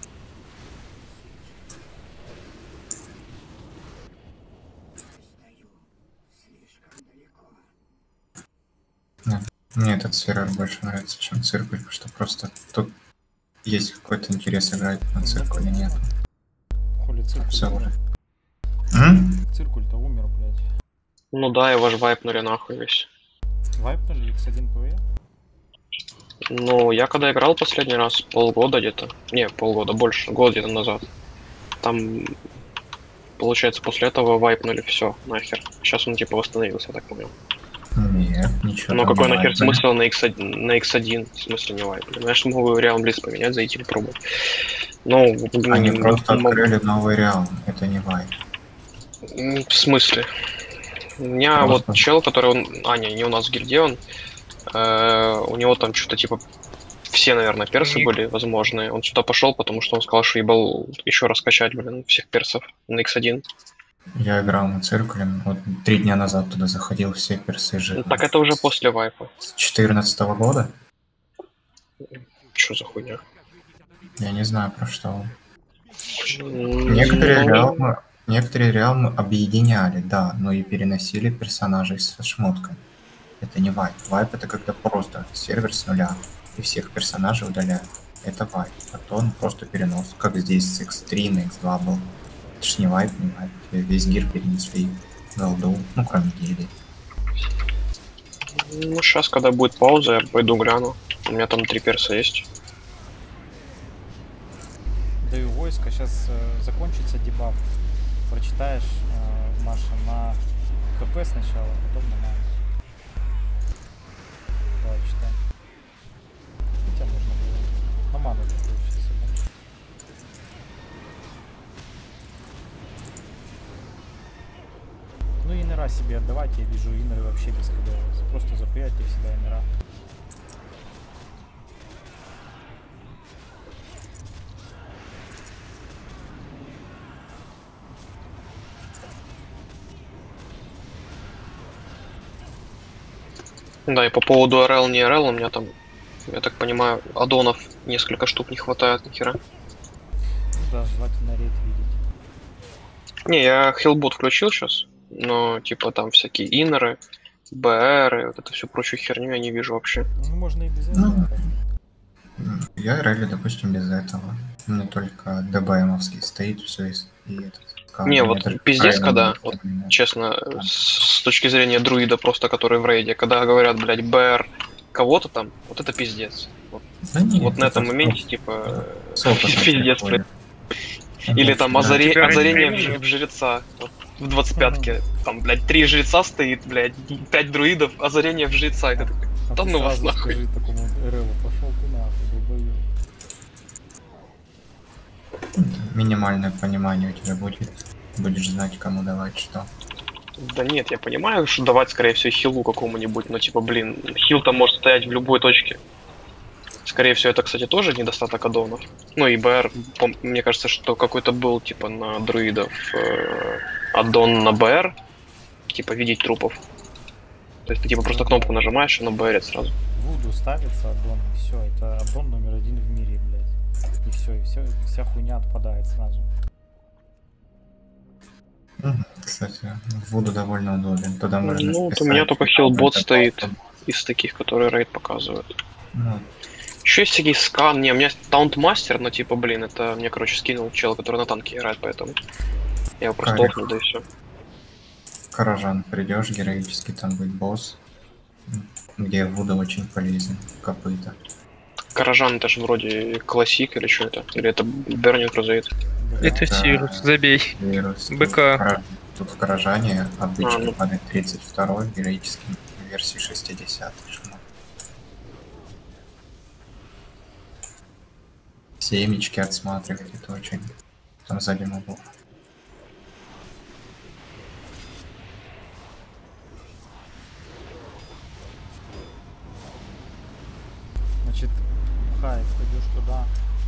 S1: Мне этот сервер больше нравится, чем циркуль, потому что просто тут есть какой-то интерес играть на циркуле, нет.
S2: Хули циркуль
S1: Всё
S2: умер.
S1: уже. М?
S2: Циркуль-то умер, блядь.
S3: Ну да, его ж вайпнули нахуй весь.
S2: Вайпнули икс один пэ вэ?
S3: Ну, я когда играл последний раз, полгода где-то. Не, полгода, больше, год где-то назад. Там, получается, после этого вайпнули все нахер. Сейчас он типа восстановился, я так понял.
S1: Нет, ничего.
S3: Но
S1: там
S3: какой
S1: не
S3: нахер
S1: вайпнули.
S3: смысл на икс один, на икс один, в смысле не вайпнули? Знаешь, могу Реал Близ поменять, зайти попробовать. Ну,
S1: Они
S3: м,
S1: просто
S3: м,
S1: открыли новый реал, это не вайп.
S3: м, В смысле? У меня
S1: Просто.
S3: вот чел, который он. А, не, не у нас в гильдии он. э, у него там что-то типа. Все, наверное, персы
S5: Ник.
S3: были возможные. Он сюда пошел, потому что он сказал, что ебал еще раскачать, блин, всех персов на икс один.
S1: Я играл на циркуле, вот три дня назад туда заходил, все персы
S3: Ну,
S1: живы.
S3: так это уже после вайпа.
S1: С четырнадцатого года?
S3: Что за хуйня?
S1: Я не знаю, про что он.
S3: М,
S1: Некоторые
S3: ну,
S1: реалмы, некоторые реалмы объединяли, да, но и переносили персонажей со шмотками. Это не вайп. Вайп это когда просто сервер с нуля и всех персонажей удаляют. Это вайп. А то он просто перенос, как здесь с икс три на икс два был. Это ж не вайп, не вайп. Весь гир перенесли голду, ну кроме гильдии.
S3: Ну, сейчас, когда будет пауза, я пойду гляну. У меня там три перса есть.
S2: Даю войско, сейчас э, закончится дебаф. Прочитаешь, э, Маша, на КП сначала, потом на ман. Давай, читай. Хотя можно было. На ману сейчас, да? себе отдавать, я вижу инеры вообще без КД. Просто запрятьте всегда инера.
S3: Да, и по поводу РЛ, не РЛ, у меня там, я так понимаю, аддонов несколько штук не хватает нихера.
S2: Ну да, желательно рейд видеть.
S3: Не, я хилбот включил сейчас, но типа там всякие инеры, БРы, вот это всю прочую херню я не вижу вообще.
S2: Ну можно и без
S1: Ну,
S2: этого.
S1: м, я релли, допустим, без этого. У меня только ДБМовский стоит, все и, и этот. ка-
S3: Не,
S1: у меня
S3: вот
S1: даже
S3: пиздец,
S1: крайне
S3: когда,
S1: нет
S3: вот,
S1: именно.
S3: честно, с, с точки зрения друида просто, который в рейде, когда говорят, блядь, БР кого-то там, вот это пиздец. Вот,
S1: Да нет,
S3: вот на
S1: это
S3: этом моменте,
S1: с-
S3: типа,
S1: с опытом
S3: пиздец,
S1: приходит.
S3: блядь. Или там
S1: Да.
S3: озаре-
S5: Тебя
S3: озарение в,
S5: рейд
S3: ж-
S5: нет.
S3: в жреца. Вот, в двадцать пятке. Там, блядь, три жреца стоит, блядь, пять друидов, озарение в жреца. И ты такой,
S2: А
S3: да
S2: ты
S3: ну вас
S2: сразу
S3: нахуй.
S2: скажи такому Реву, пошел ты нахуй, долбоёб.
S1: Минимальное понимание у тебя будет. Будешь знать, кому давать что.
S3: Да нет, я понимаю, что давать, скорее всего, хилу какому-нибудь, но типа, блин, хил там может стоять в любой точке. Скорее всего, это, кстати, тоже недостаток аддонов. Ну и БР, пом- мне кажется, что какой-то был, типа, на друидов э, аддон на БР, типа, видеть трупов. То есть ты, типа, просто кнопку нажимаешь, и оно БРит сразу.
S2: Вуду ставится аддон, и все, это аддон номер один в мире, блядь. И все, и все, вся хуйня отпадает сразу.
S1: Мгм. Кстати, Вуду довольно удобен. Туда можно
S3: Ну, вот у
S1: вписать
S3: меня только хилбот
S1: какой-то
S3: стоит
S1: доступ.
S3: из таких, которые рейд показывают.
S1: Ну,
S3: Еще есть всякий скан, не, у меня таунтмастер, но типа, блин, это мне, короче, скинул чел, который на танке играет, поэтому я его просто
S1: Карик.
S3: офнул, да и все.
S1: Каражан придешь, героически там будет босс, м, где Вуда очень полезен. Копыта.
S3: Каражан, это же вроде классик или что это? Или это Бернинг Розейд?
S5: Это
S1: Да.
S5: Сирус, забей.
S1: Вирус. Тут
S5: БК.
S1: в Кара- Тут в Каражане обычно
S3: А, ну.
S1: падает тридцать второй, героический в версии шестидесятый шмот. Семечки отсматривать, это очень... Там сзади мобов.
S2: Значит, Хайп, пойдешь туда.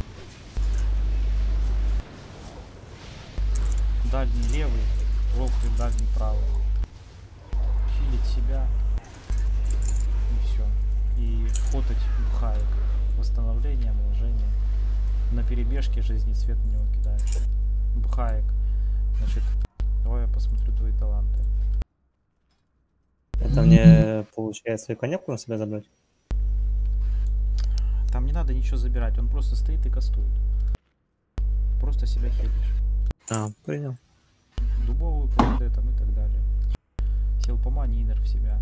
S2: Дальний левый, Волфри дальний правый. Хилить себя. И все. И фотать Бхаек. Восстановление, омоложение. На перебежке жизни цвет на него кидаешь. Бхаек. Значит, давай я посмотрю твои таланты.
S4: Это мне, получается, и коньяку на себя забрать?
S2: Там не надо ничего забирать, он просто стоит и кастует. Просто себя хилишь.
S4: А, принял.
S2: Дубовую ПД там и так далее. Сел по мане, инер в себя.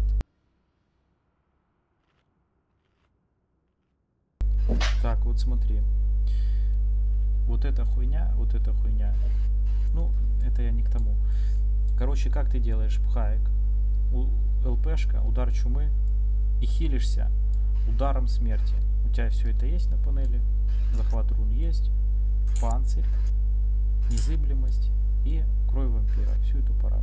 S2: Так, вот смотри. Вот эта хуйня, вот эта хуйня. Ну, это я не к тому. Короче, как ты делаешь пхаек? У ЛПшка, удар чумы и хилишься ударом смерти. У тебя все это есть на панели. Захват рун есть. Панцирь. Незыблемость и кровь вампира. Всю эту параду.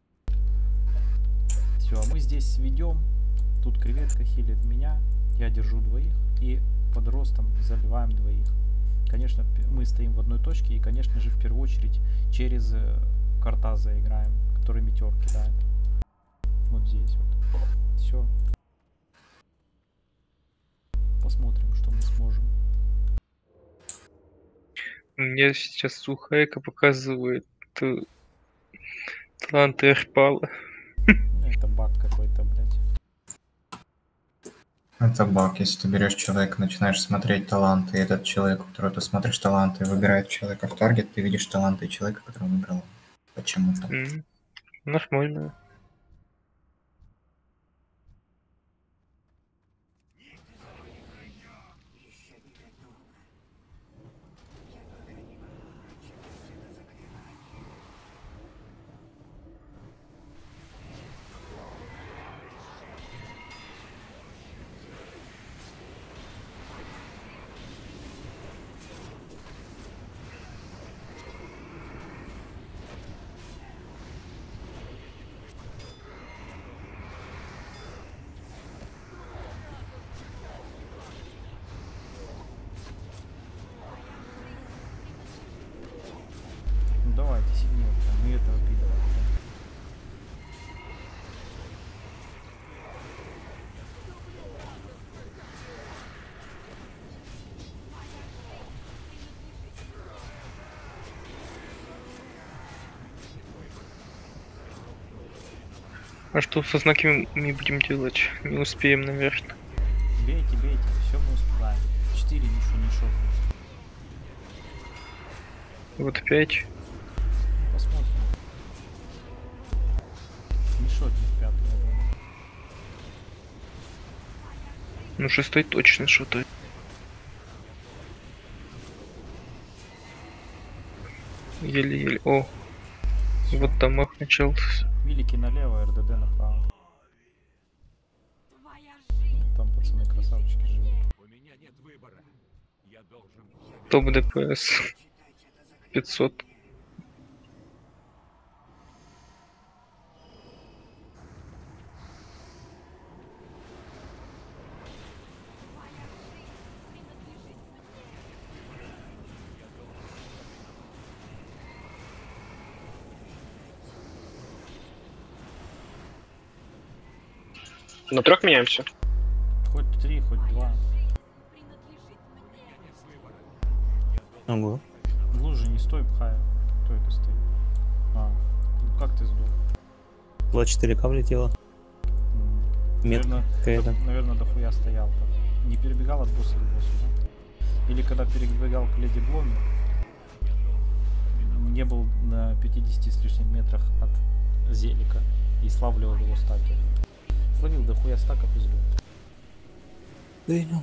S2: Все, а мы здесь ведем. Тут креветка хилит меня. Я держу двоих. И под ростом заливаем двоих. Конечно, мы стоим в одной точке. И, конечно же, в первую очередь через Картаза играем, который метеор кидает. Вот здесь вот. Все. Посмотрим, что мы сможем.
S5: Мне сейчас Сухайка показывает э, таланты Эрпала.
S2: Ну, это баг какой-то, блядь.
S1: Это баг, если ты берешь человека, начинаешь смотреть таланты, и этот человек, у которого ты смотришь таланты, выбирает человека в таргет, ты видишь таланты человека, который выбрал почему-то.
S5: М, Нормально. А что со знаками мы будем делать? Не успеем, наверное.
S2: Бейте, бейте, все мы успеваем. Четыре ничего не шок.
S5: Вот пять.
S2: Посмотрим. Не шотни в пятую, я думаю.
S5: Ну шестой точно что-то. Еле-еле. О, вот там мах начался.
S2: Великий налево, эр дэ дэ направо. Там пацаны красавчики живут.
S5: Топ ДПС. пятьсот.
S3: На трех меняемся.
S2: Хоть три, хоть два.
S4: Ого.
S2: В луже не стой, пхай. Кто это стоит? А, ну как ты сдох?
S4: два четыре ка влетело. Метка
S2: Наверное,
S4: какая-то.
S2: до, наверное, дохуя стоял там. Не перебегал от босса к боссу, да? Или когда перебегал к леди Бломе, не был на пятидесяти с лишним метрах от Зелика и славливал его стаки. Словил дохуя стаков и сдох.
S4: Принял.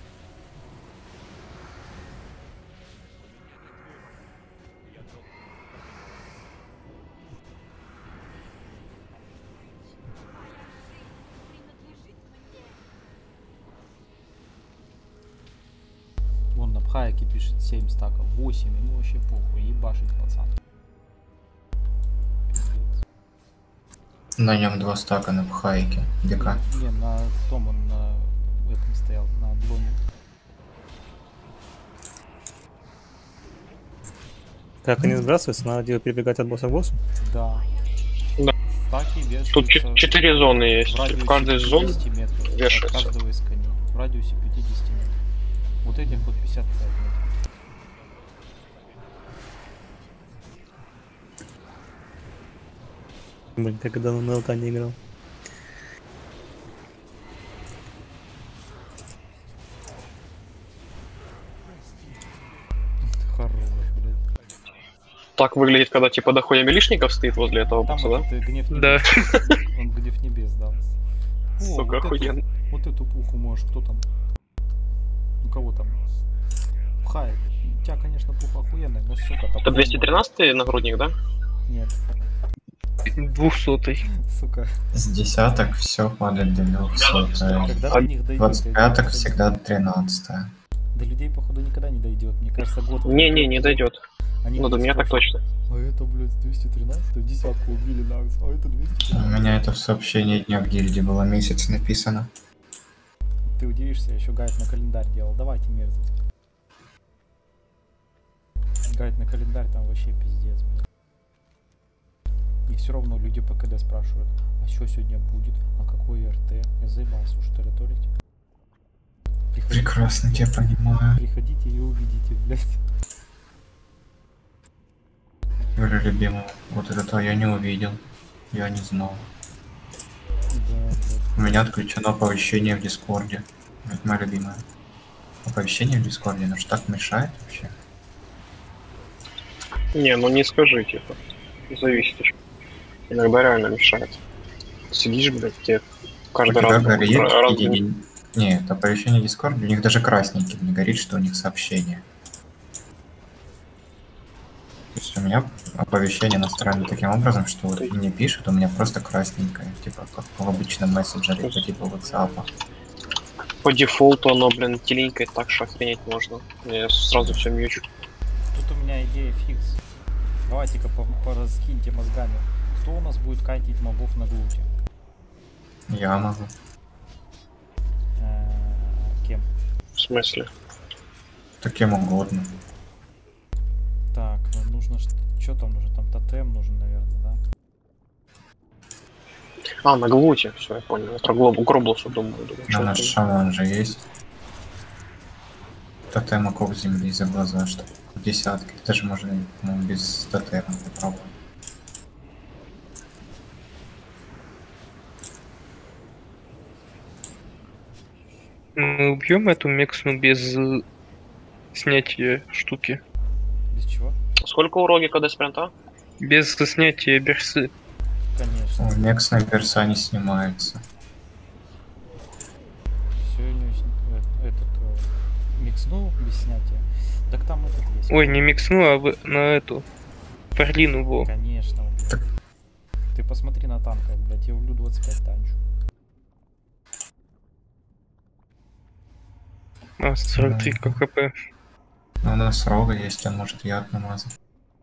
S2: Вон на Пхайке пишет семь стаков, восемь, ему вообще похуй, ебашит пацан. Пиздец.
S1: На нем два стака на пхайке. ДК.
S2: Не, не, на том он на этом стоял, на Бломе.
S4: Как они сбрасываются? Надо делать перебегать от босса к боссу?
S2: Да.
S3: Да.
S2: Стаки вешаются.
S3: Тут чет- четыре зоны есть.
S2: В радиусе
S3: В каждой зоне
S2: пятидесяти метров
S3: вешается.
S2: от каждого из коней. В радиусе пятидесяти метров. Вот этих вот пятьдесят пять метров.
S4: Блин, как когда на ЛК не играл.
S2: Хорош, блядь.
S3: так выглядит, когда типа дохуя милишников стоит возле этого
S2: Там
S3: босса, да?
S2: этот, э, гнев небес.
S5: Да.
S2: Он гнев небес дал. О,
S3: Сука,
S2: вот эту-
S3: охуенно.
S2: Вот эту пуху можешь, кто там? У кого там? Пхай. У тебя, конечно, пуха охуенная, но сука, там.
S3: Это двести тринадцатый нагрудник, да?
S2: Нет,
S5: Двухсотый.
S2: сука.
S1: С десяток все падает до двухсот.
S2: Когда
S3: А
S2: до них дойдет?
S1: двадцать
S2: я
S1: пяток
S2: не
S1: всегда
S2: знаю.
S1: тринадцатая.
S2: До людей, походу, никогда не дойдет. Мне кажется, год.
S3: Не-не, не дойдет.
S2: Они
S3: Ну, до
S2: блядь,
S3: меня так
S2: скажут,
S3: точно.
S2: А это, блядь, двести тринадцать, десятку убили Нагс, а это двести
S1: У
S2: тринадцать.
S1: меня это в сообщении дня в гильдии было месяц написано.
S2: Ты удивишься, я еще гайд на календарь делал. Давайте мерзость. Гайд на календарь там вообще пиздец, блядь. И все равно люди по КД спрашивают, а что сегодня будет, а какой РТ? Я заебался уж тараторить. Приходите,
S1: Прекрасно тебя понимаю.
S2: приходите и увидите, блядь.
S1: Говорю, любимому, вот это я не увидел. Я не знал.
S2: Да, блядь.
S1: У меня отключено оповещение в Дискорде. Это моя любимая. Оповещение в Дискорде, ну что так мешает вообще?
S3: Не, ну не скажи, типа. Зависит еще. Иногда реально мешает. Сидишь, блядь, тебе
S1: У
S3: каждый
S1: тебя
S3: раз...
S1: горит
S3: раз-
S1: и день. Нет, оповещение в Дискорде, у них даже красненьким не горит, что у них сообщение. То есть у меня оповещение настроено таким образом, что вот мне пишут, у меня просто красненькое, типа как в обычном мессенджере, по типу WhatsApp.
S3: По дефолту оно, блин, теленькает так, что охренеть можно. Я сразу все мьючу.
S2: Тут у меня идея фикс. Давайте-ка по- пораскиньте мозгами. Кто у нас будет кайтить мобов на глуте?
S1: Я могу.
S2: Э, Кем?
S3: В смысле?
S1: Таким угодно.
S2: Так, ну нужно... Что там нужно? Там тотем нужен, наверное, да?
S3: А, на глуте, все, я понял. Я про глоб... Гроблосу думаю. думаю
S1: На
S3: чё
S1: наш
S3: это?
S1: шаман же есть. Тотем оков земли за глаза, что в десятке. Даже можно ну, без тотема попробовать.
S5: Мы убьем эту мексну без э, снятия штуки.
S2: Без чего?
S3: Сколько у Рогика до спринта?
S5: Без снятия берсы.
S2: Конечно.
S1: У Мекс на перса не снимается.
S2: Все у него сни- э, этот э, микснул без снятия. Так там этот есть.
S5: Ой, не миксну, а в- на эту. Парлину, во.
S2: Конечно, блядь.
S1: Так.
S2: Ты посмотри на танка, блядь, я улю двадцать пять танчу.
S5: А, сорок три
S1: Да.
S5: КХП.
S1: Но у нас Рога есть, он может яд намазать.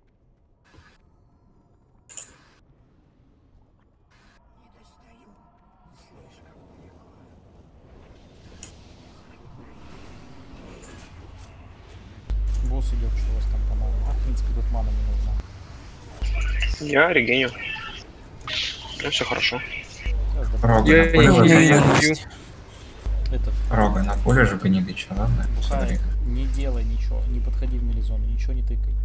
S2: Босс идет, что у вас там, по-моему. А, в принципе, тут мана не нужна.
S3: Я регеню. Ну, все хорошо.
S2: Сейчас добавлю.
S1: Рога
S5: Я-
S1: на поле
S5: я-
S1: же
S5: я- я
S1: бы-
S5: бью.
S2: Этот,
S1: Рога на поле же бы не дыча, ладно?
S2: бухай,
S1: Смотри.
S2: не делай ничего, не подходи в мелизону, ничего не тыкай.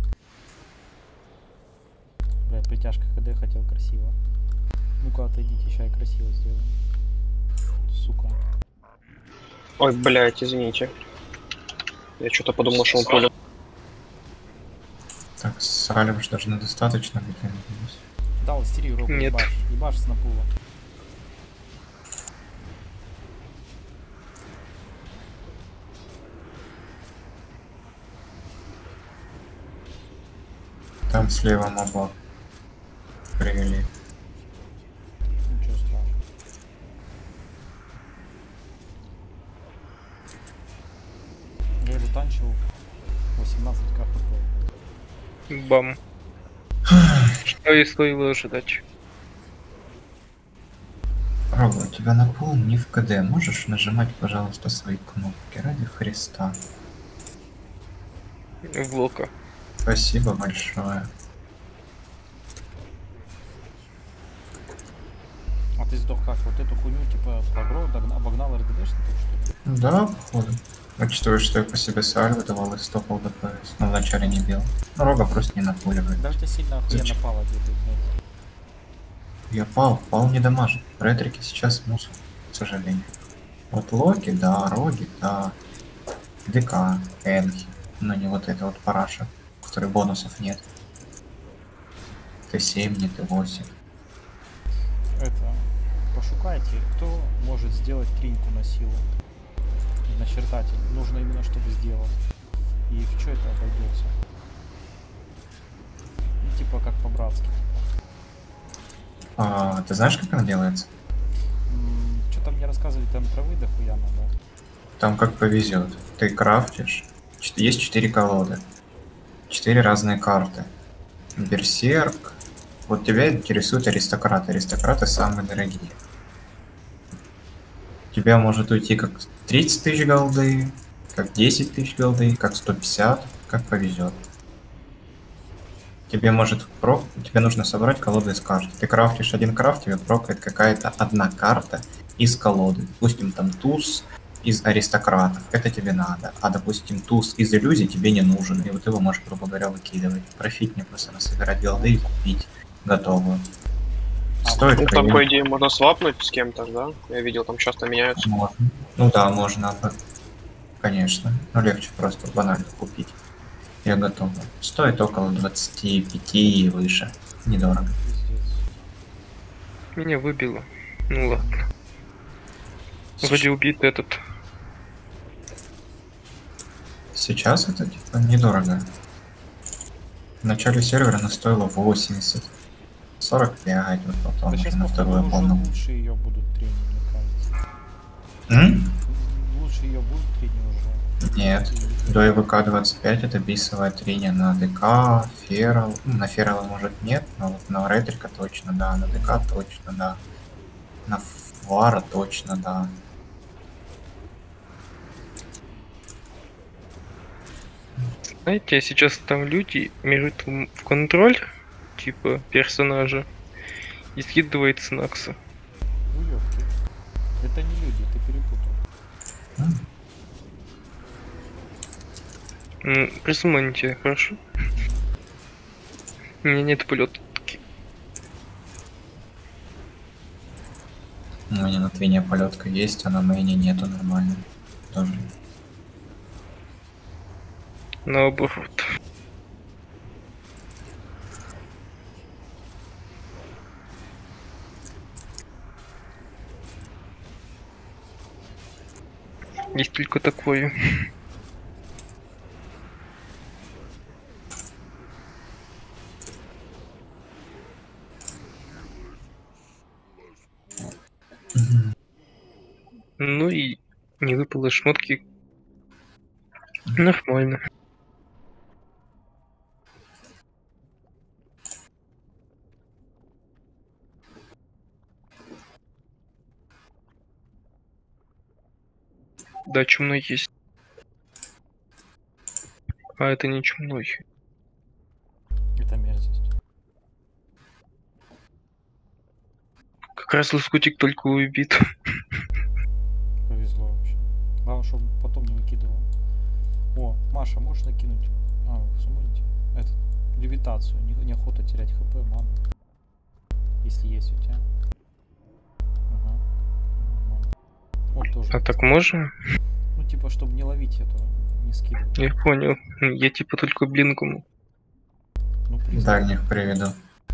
S2: Блядь, притяжка КД хотел красиво. Ну-ка, отойдите, сейчас я красиво сделаю. Сука.
S3: Ой, блядь, извините. Я что-то подумал, что он поле.
S1: Так, Салим же должно достаточно быть, я надеюсь.
S2: Дал стерию рогу,
S5: Нет.
S2: ебашь, ебашь с напула.
S1: Там слева моба привели.
S2: Ничего страшного. Я его танчил восемнадцать ка хп.
S5: Бам. Что и стоило ожидать.
S1: Рога, у тебя на пол не в КД. Можешь нажимать, пожалуйста, свои кнопки ради Христа?
S5: В лока.
S1: Спасибо большое.
S2: А ты сдох как? Вот эту хуйню типа прогро, догна- обогнал РДДшников, что ли?
S1: Да, походу. Учитывая, что я по себе сальвы давал и стопал ДПС, но вначале не бил. Ну, Рога просто не напуливает.
S2: Да у тебя сильно охуенно
S1: Зачем?
S2: пала делает, блядь.
S1: Я пал, пал не дамажит. Ретрики сейчас мусор, к сожалению. Вот Локи, да, Роги, да. ДК, Энхи. Но не вот это вот параша, у которой бонусов нет. Т семь, не Т восемь.
S2: Это, пошукайте, кто может сделать триньку на силу. Начертатель. Нужно именно, чтобы сделал. И в что это обойдется? Ну, типа, как по-братски.
S1: А, ты знаешь, как она делается?
S2: Что-то мне рассказывали, там травы дохуя надо.
S1: Там как повезет. Ты крафтишь. Чет- Есть четыре колоды. Четыре разные карты. Берсерк. Вот тебя интересуют аристократы. Аристократы самые дорогие. У тебя может уйти как тридцать тысяч голды, как десять тысяч голды, как сто пятьдесят, как повезет. Тебе может прок, тебе нужно собрать колоду из карт. Ты крафтишь один крафт, тебе прокает какая-то одна карта из колоды. Допустим, там туз из аристократов. Это тебе надо. А допустим, туз из иллюзий тебе не нужен. И вот его можешь, грубо говоря, выкидывать. Профитнее просто насобирать голды и купить готовую.
S2: А,
S1: Стоит
S3: Ну, там,
S1: примерно-
S3: по идее, можно свапнуть с кем-то, да? Я видел, там часто меняются.
S1: Можно. Ну да, можно. Конечно. Но легче просто банально купить. Я готов. Стоит около двадцати пяти и выше. Недорого.
S2: Пиздец.
S5: Меня выбило. Ну ладно. Вроде убит этот.
S1: Сейчас это типа недорого. В начале сервера она стоила восемьдесят. сорок пять, вот потом
S2: Да сейчас,
S1: уже на
S2: походу,
S1: вторую
S2: уже
S1: полную.
S2: лучше ее будут тренинг, мне кажется.
S1: М?
S2: Лучше ее будут тренинг уже.
S1: Нет.
S2: И-
S1: До ЭВК двадцать пять это бисовая трения на ДК, Ферал. Ну, на Ферала может нет, но вот на Ретрика точно да, на ДК точно да. На Фвара точно да.
S5: Знаете, сейчас там люди берут в в контроль, типа, персонажа, и скидывает с Накса.
S2: Уёбки. Это не люди, ты перепутал.
S1: М?
S5: Ну, присмотрите, хорошо? У меня нет полета.
S1: У меня на Твине полетка есть, а на мейне нету нормально. тоже.
S5: Наоборот. Есть только такое. Ну и не выпало шмотки. Нормально. Да, чумной есть. А это не чумной.
S2: Это мерзость.
S5: Как раз лоскутик только убит.
S2: Повезло вообще. Главное, чтобы потом не выкидывал. О, Маша, можешь накинуть? А, вы суммоните? Этот, левитацию. Не, неохота терять хп, ману. Если есть у тебя. Ага. Он тоже.
S5: А так можно?
S2: Ну, типа, чтобы не ловить эту, не скидывать.
S5: Я понял. Я типа только блинкому.
S2: Ну, признак.
S1: Дальних приведу.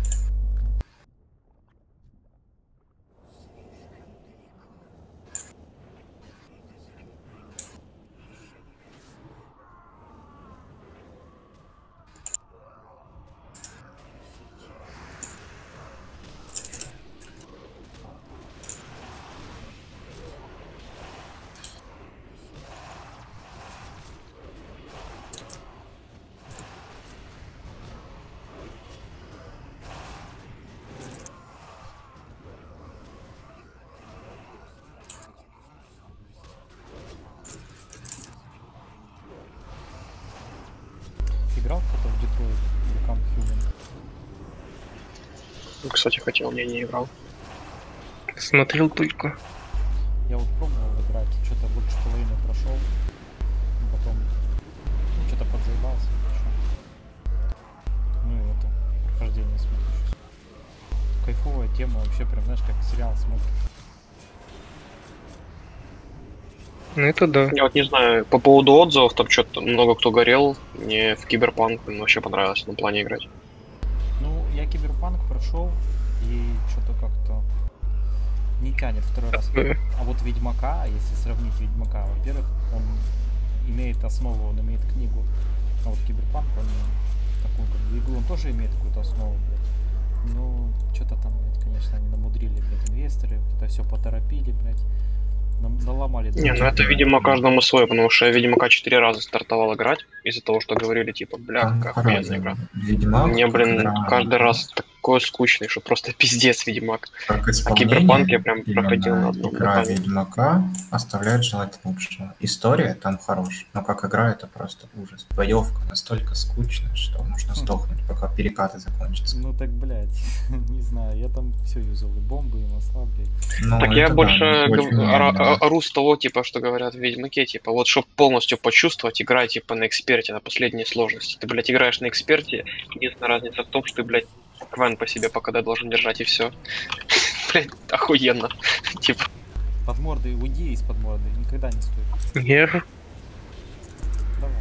S2: Играл кто-то в Детройт? Become Human?
S3: Кстати, хотел, я не играл.
S5: Смотрел только.
S2: Я вот пробовал играть, что-то больше половины прошел. Потом ну, что-то подзаебался. Еще. Ну и это, прохождение смотришь. Кайфовая тема, вообще прям, знаешь, как сериал смотришь.
S5: Ну это да.
S3: Я вот не знаю, по поводу отзывов, там что-то много кто горел, мне в Киберпанк вообще понравилось на плане играть.
S2: Ну, я Киберпанк прошел и что-то как-то не тянет второй раз.
S5: Э,
S2: А вот Ведьмака, если сравнить Ведьмака, во-первых, он имеет основу, он имеет книгу. А вот Киберпанк, он такую как бы игру, он тоже имеет какую-то основу, блядь. Ну, что-то там, блядь, конечно, они намудрили, блядь, инвесторы, это все поторопили, блядь. Нам- Наломали.
S3: Не, ну это, видимо, каждому свое, потому что я Ведьмака четыре раза стартовал играть из-за того, что говорили, типа, бля,
S1: Там
S3: какая охуенная
S1: по-разному.
S3: игра.
S1: Ведьмак,
S3: Мне, блин,
S1: игра,
S3: каждый раз такой скучный, что просто пиздец Ведьмак.
S1: как
S3: А
S1: исполнение,
S3: Киберпанк я прям
S1: именно
S3: проходил на одном
S1: игра
S3: дыхании.
S1: Ведьмака оставляет желать лучшего. История там хорошая, но как игра это просто ужас. Боевка настолько скучная, что можно сдохнуть, пока перекаты закончатся.
S2: Ну так, блядь, не знаю, я там все юзал, и бомбы, и масла, блядь.
S1: Но
S3: Так
S1: это
S3: я
S1: да,
S3: больше
S1: очень
S3: гов- ора-
S1: много.
S3: о- ору с того, типа, что говорят в Ведьмаке, типа, вот чтобы полностью почувствовать, играй, типа, на эксперте, на последней сложности. Ты, блядь, играешь на эксперте, единственная разница в том, что ты, блядь, квен по себе пока должен держать, и все. Блядь, охуенно. Типа,
S2: Под мордой, уйди из-под морды, никогда не стоит.
S5: Нерв.
S2: Давай.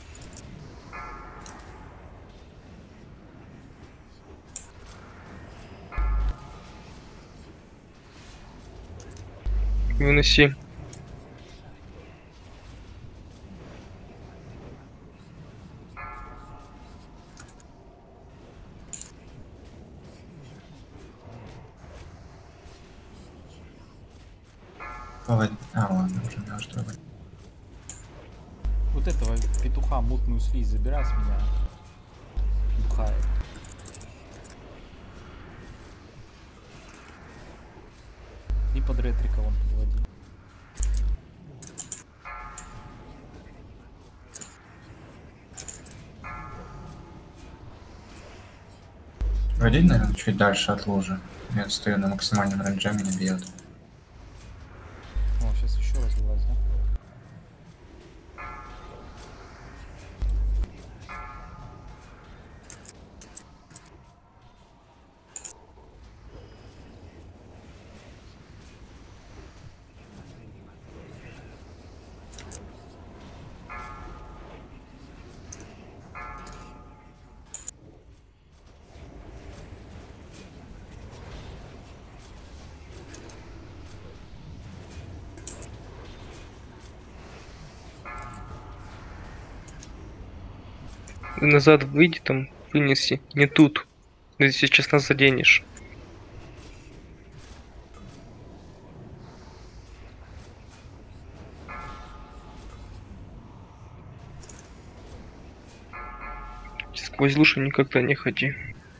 S5: Выноси.
S1: Повод- А, ладно, уже да, что вы.
S2: Вот этого петуха мутную слизь забирай с меня. Бухает. И под ретрика вон подводи.
S1: Водить, наверное, чуть дальше от лужи. Я стою на максимальном рейнже, меня бьет.
S2: О, сейчас еще раз вылазь, да?
S5: назад выйди там, вынеси. Не тут. Ты сейчас нас заденешь. Сквозь лужу никогда не ходи.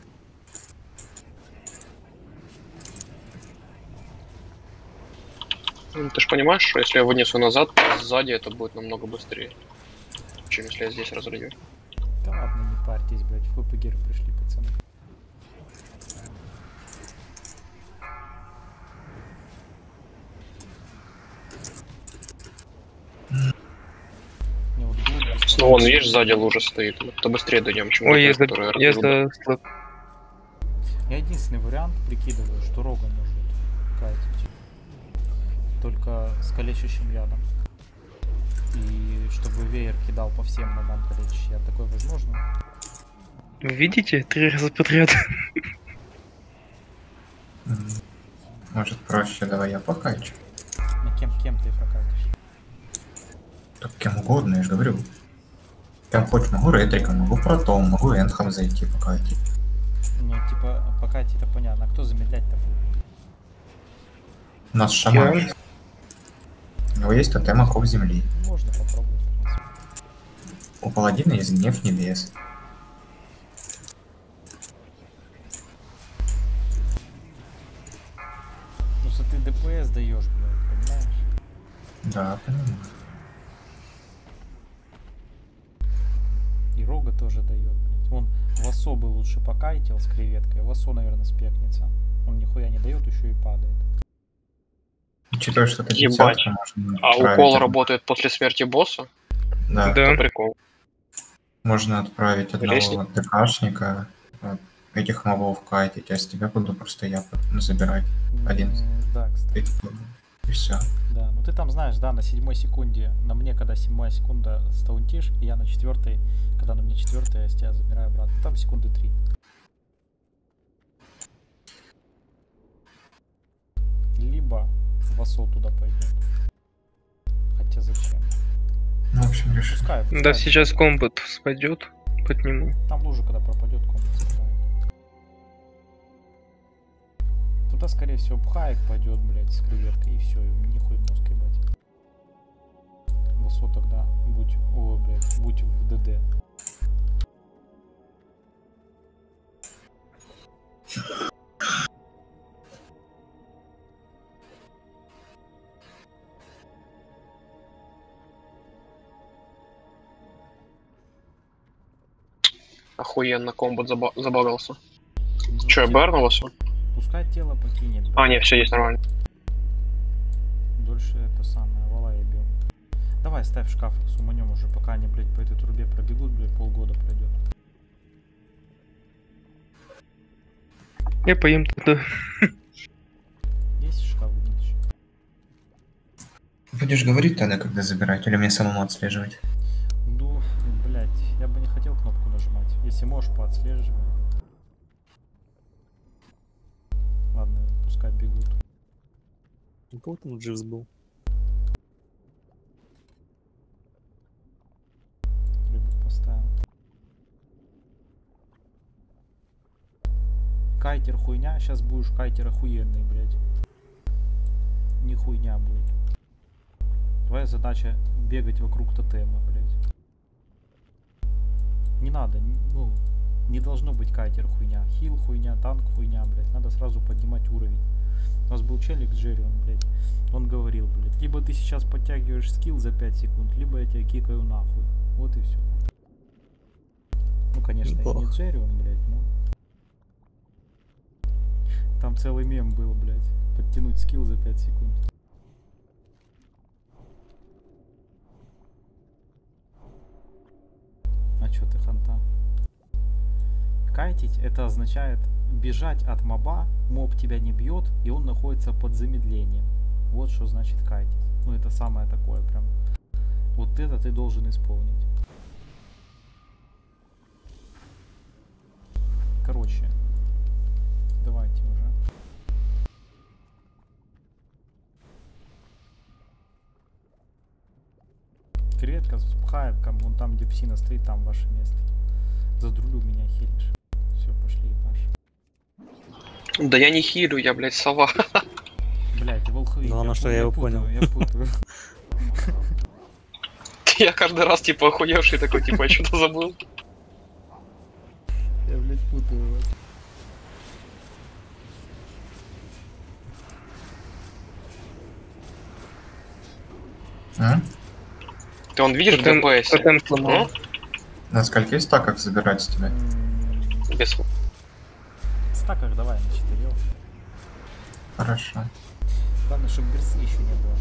S3: Ну, ты же понимаешь, что если я вынесу назад, сзади это будет намного быстрее, чем если я здесь разрываю.
S2: Да ладно, не парьтесь, блядь, в ППГ пришли, пацаны. Не, вот глубже.
S3: Ну, вон, видишь, сзади лужа стоит. То быстрее дойдем, чем
S5: Ой, я,
S3: вот
S5: за...
S3: эта, которая
S5: я
S3: разрубана.
S5: за...
S2: Я единственный вариант прикидываю, что Рога может катить. Только с калечащим ядом. И чтобы веер кидал по всем мобам калечащий яд. Такое возможно?
S5: Вы видите? Три раза подряд.
S1: М, Может проще, давай я покачу.
S2: Ну кем, кем ты прокатишь?
S1: Так кем угодно, я же говорю. Кем хочешь, могу ретриком, могу протом, могу энхом зайти покатить.
S2: Ну типа покатить это понятно. А кто замедлять-то будет?
S1: У нас шаман
S5: Я-
S1: есть. У него есть тотем оков земли.
S2: Можно попробовать, в принципе.
S1: У паладина есть гнев небес.
S2: Просто ты ДПС даешь, блядь, понимаешь?
S1: Да, понимаю.
S2: И Рога тоже дает, блядь. Он Васо бы лучше покайтил с креветкой. Васо, наверное, спекнется. Он нихуя не дает, еще и падает.
S1: Учитывая, что это
S3: Ебать.
S1: десятка, можно
S3: А
S1: отправить
S3: укол
S1: од-
S3: работает после смерти босса?
S1: Да,
S5: Да.
S3: Это прикол.
S1: можно отправить одного
S3: Резник.
S1: ДКшника, э, этих мобов кайтить, а с тебя буду просто я ну, забирать один.
S2: М, Да, кстати.
S1: И все.
S2: Да, ну ты там знаешь, да, на седьмой секунде, на мне, когда седьмая секунда стаунтишь, и я на четвертой, когда на мне четвертая, я с тебя забираю обратно. Там секунды три. Либо Васо туда пойдет. Хотя зачем?
S1: Ну, в общем, решил.
S2: Пускай, пускай.
S5: Да, сейчас комбат спадет под нему.
S2: Там лужа, когда пропадет, комната спадает. Туда, скорее всего, пхаек пойдет, блядь, с креветкой, и все, и нихуй мозг ебать. Васо тогда будь, о, блядь, будь в ДД.
S3: Охуенно, комбат заба- забагался.
S2: Ну,
S3: Че, я
S2: те-
S3: Берн у вас?
S2: Пускай тело покинет, блядь.
S3: А, нет, все есть нормально.
S2: Дольше это самое, вала ебем. Давай, ставь шкаф, суманем уже, пока они, блядь, по этой трубе пробегут, блядь, полгода пройдет.
S5: Я поем тогда.
S2: Есть шкаф, Дмитрич?
S1: Будешь говорить тогда, когда забирать, или мне самому отслеживать?
S2: Ну, блядь, я бы не хотел кнопку нажимать. Если можешь, поотслеживай. Ладно, пускай бегут.
S4: У кого там Дживс был?
S2: Рыбу поставил. Кайтер хуйня, сейчас будешь кайтер охуенный, блядь. Не хуйня будет. Твоя задача бегать вокруг тотема, блядь. Не надо, н- ну, не должно быть кайтер хуйня. Хил хуйня, танк хуйня, блядь. Надо сразу поднимать уровень. У нас был челик Джерри, он, блядь, он говорил, блядь, либо ты сейчас подтягиваешь скилл за пять секунд, либо я тебя кикаю нахуй. Вот и все. Ну, конечно, и не
S4: Неплохо.
S2: Джерри, он, блядь, но... Там целый мем был, блядь. Подтянуть скилл за пять секунд. А чё ты, ханта? Кайтить это означает бежать от моба, моб тебя не бьет, и он находится под замедлением. Вот что значит кайтить. Ну это самое такое прям. Вот это ты должен исполнить. Короче, давайте уже. Креветка с пхаевком, вон там, где псина стоит, там ваше место. Задрулю меня хилишь. Все, пошли, ебашь.
S3: Да я не хилю, я, блядь, сова.
S2: Блять, волховик.
S4: Главное, что
S2: пу-
S4: я его
S2: путаю,
S4: понял.
S2: Я путаю.
S3: Я каждый раз, типа, охуевший такой, типа, я что-то забыл.
S2: Я, блядь, путаю вас.
S1: А?
S3: Ты он видишь в
S5: Тотем-
S3: ДПС?
S5: тотем сломал.
S1: На скольких стаках забирать с тебя?
S2: М,
S3: Без...
S2: В стаках давай на четырех.
S1: Хорошо.
S2: Главное, чтобы берсы еще не было.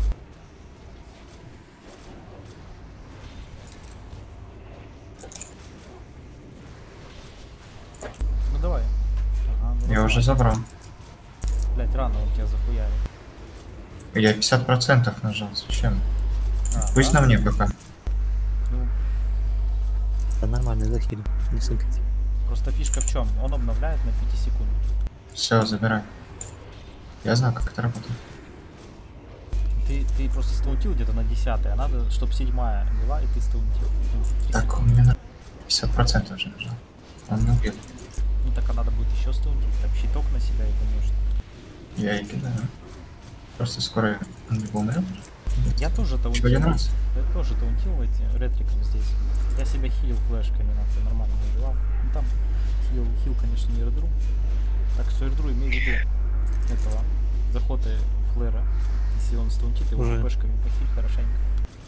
S2: Ну давай. Ага, ну
S1: Я
S2: давай.
S1: уже забрал.
S2: Блять, рано он тебя захуярил.
S1: Я пятьдесят процентов нажал. Зачем?
S2: А,
S1: Пусть
S2: да?
S1: на мне пока.
S2: Ну,
S4: Да нормально, захили. Не сыкайте.
S2: просто фишка в чем? Он обновляет на пяти секунд.
S1: Все, забирай. Я знаю, как это работает.
S2: Ты, ты просто стаунтил где-то на десятой, а надо, чтобы седьмая была, и ты стаунтил. Ну, три
S1: Так, у
S2: секунды.
S1: меня на пятьдесят процентов уже нажал. Он не убил.
S2: Ну так а надо будет еще стаунтить, так щиток на себя и конечно.
S1: Я и кидаю. Просто скоро он либо умрет.
S2: Я тоже
S1: Еще
S2: таунтил.
S1: один раз.
S2: Я тоже таунтил эти ретриком здесь. Я себя хилил флешками, нахуй, нормально выбивал. Ну там хил, хил, конечно, не эрдру. Так что эрдру имей в виду этого захода флера. Если он стаунтит, его
S4: Уже.
S2: флешками похиль хорошенько.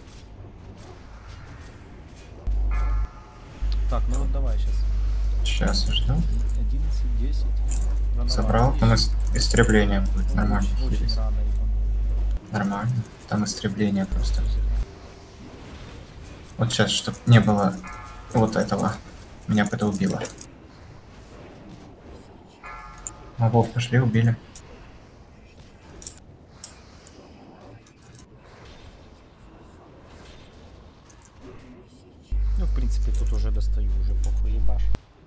S2: Так, ну вот давай сейчас.
S1: Сейчас я жду.
S2: одиннадцать, десять. Рановато.
S1: Собрал. Там ис- истребление будет. Нормально.
S2: Очень, очень
S1: хилить.
S2: рано ебанули.
S1: Нормально. Там истребление просто. Вот сейчас, чтобы не было вот этого. Меня бы это убило. Мобов пошли, убили.
S2: Ну, в принципе, тут уже достаю, уже похуй ебаш.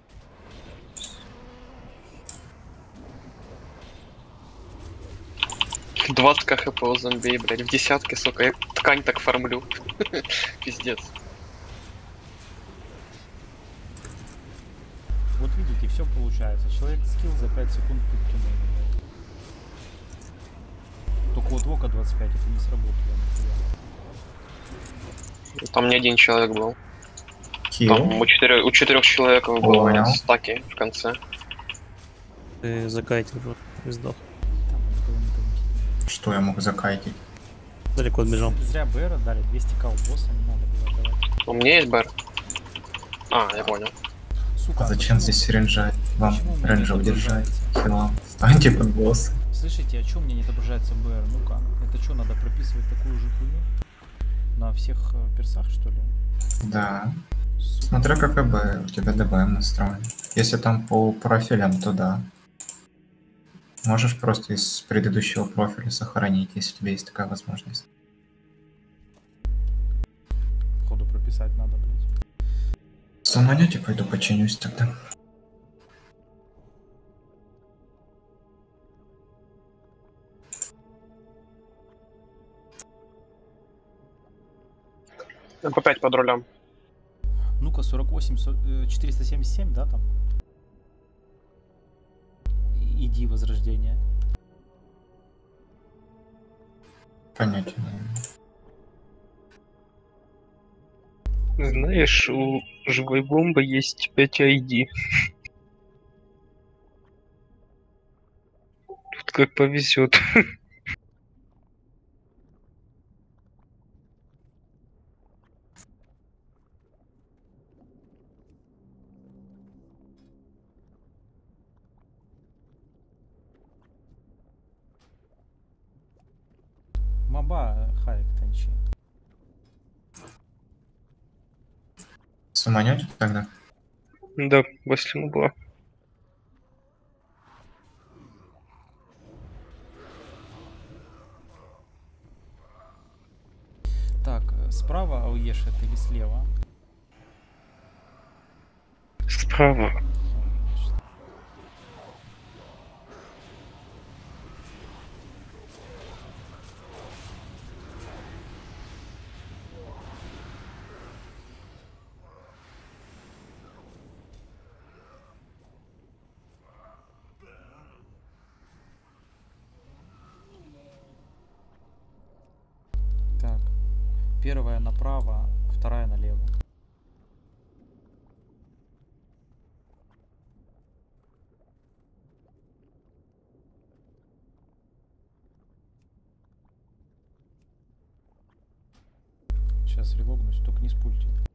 S3: двадцать хп у зомби, блядь, в десятке, сука, я ткань так фармлю. Пиздец.
S2: Вот видите, все получается. Человек скилл за пять секунд подкинул. Только вот Вока двадцать пять это не сработало. Нихуя.
S3: Там не один человек был.
S1: Хил.
S3: Там у четырех, у четырех человек было
S1: Понял.
S3: стаки в конце.
S4: Ты закайтил уже. И сдох.
S2: Там никого не таунтит.
S1: Что я мог закайтить?
S4: Далеко отбежал.
S2: Зря Бэра дали, двести кал босса не надо было давать.
S3: У меня есть бар. А, я понял.
S2: Сука,
S1: А зачем
S2: почему-
S1: здесь ренжать? Вам
S2: почему у меня
S1: ренжа
S2: не
S1: удержать.
S2: отображается?
S1: Хилам. Станьте под босса.
S2: Слышите, а чё мне не отображается БР? Ну-ка, это что, надо прописывать такую же хуйню? На всех э, персах, что ли?
S1: Да.
S2: Сука.
S1: Смотря как КБ, у тебя ДБМ настроен. Если там по профилям, то да. Можешь просто из предыдущего профиля сохранить, если у тебя есть такая возможность.
S2: Походу прописать надо, блядь.
S1: В самолете пойду починюсь тогда.
S3: эм пэ пять под рулем.
S2: Ну-ка, сорок восемь, со- э, четыреста семьдесят семь, да, там? И- Иди, возрождение.
S1: Понятия не имею.
S5: Знаешь, у живой бомбы есть пять ай ди. Тут как повезет.
S2: Маба, э, Хайк, танчи.
S1: Самонете тогда?
S5: Да, после была.
S2: Так, э, справа ауешет или слева?
S5: Справа.
S2: Ауешет. первая направо, вторая налево. Сейчас релогнусь, только не с пульти.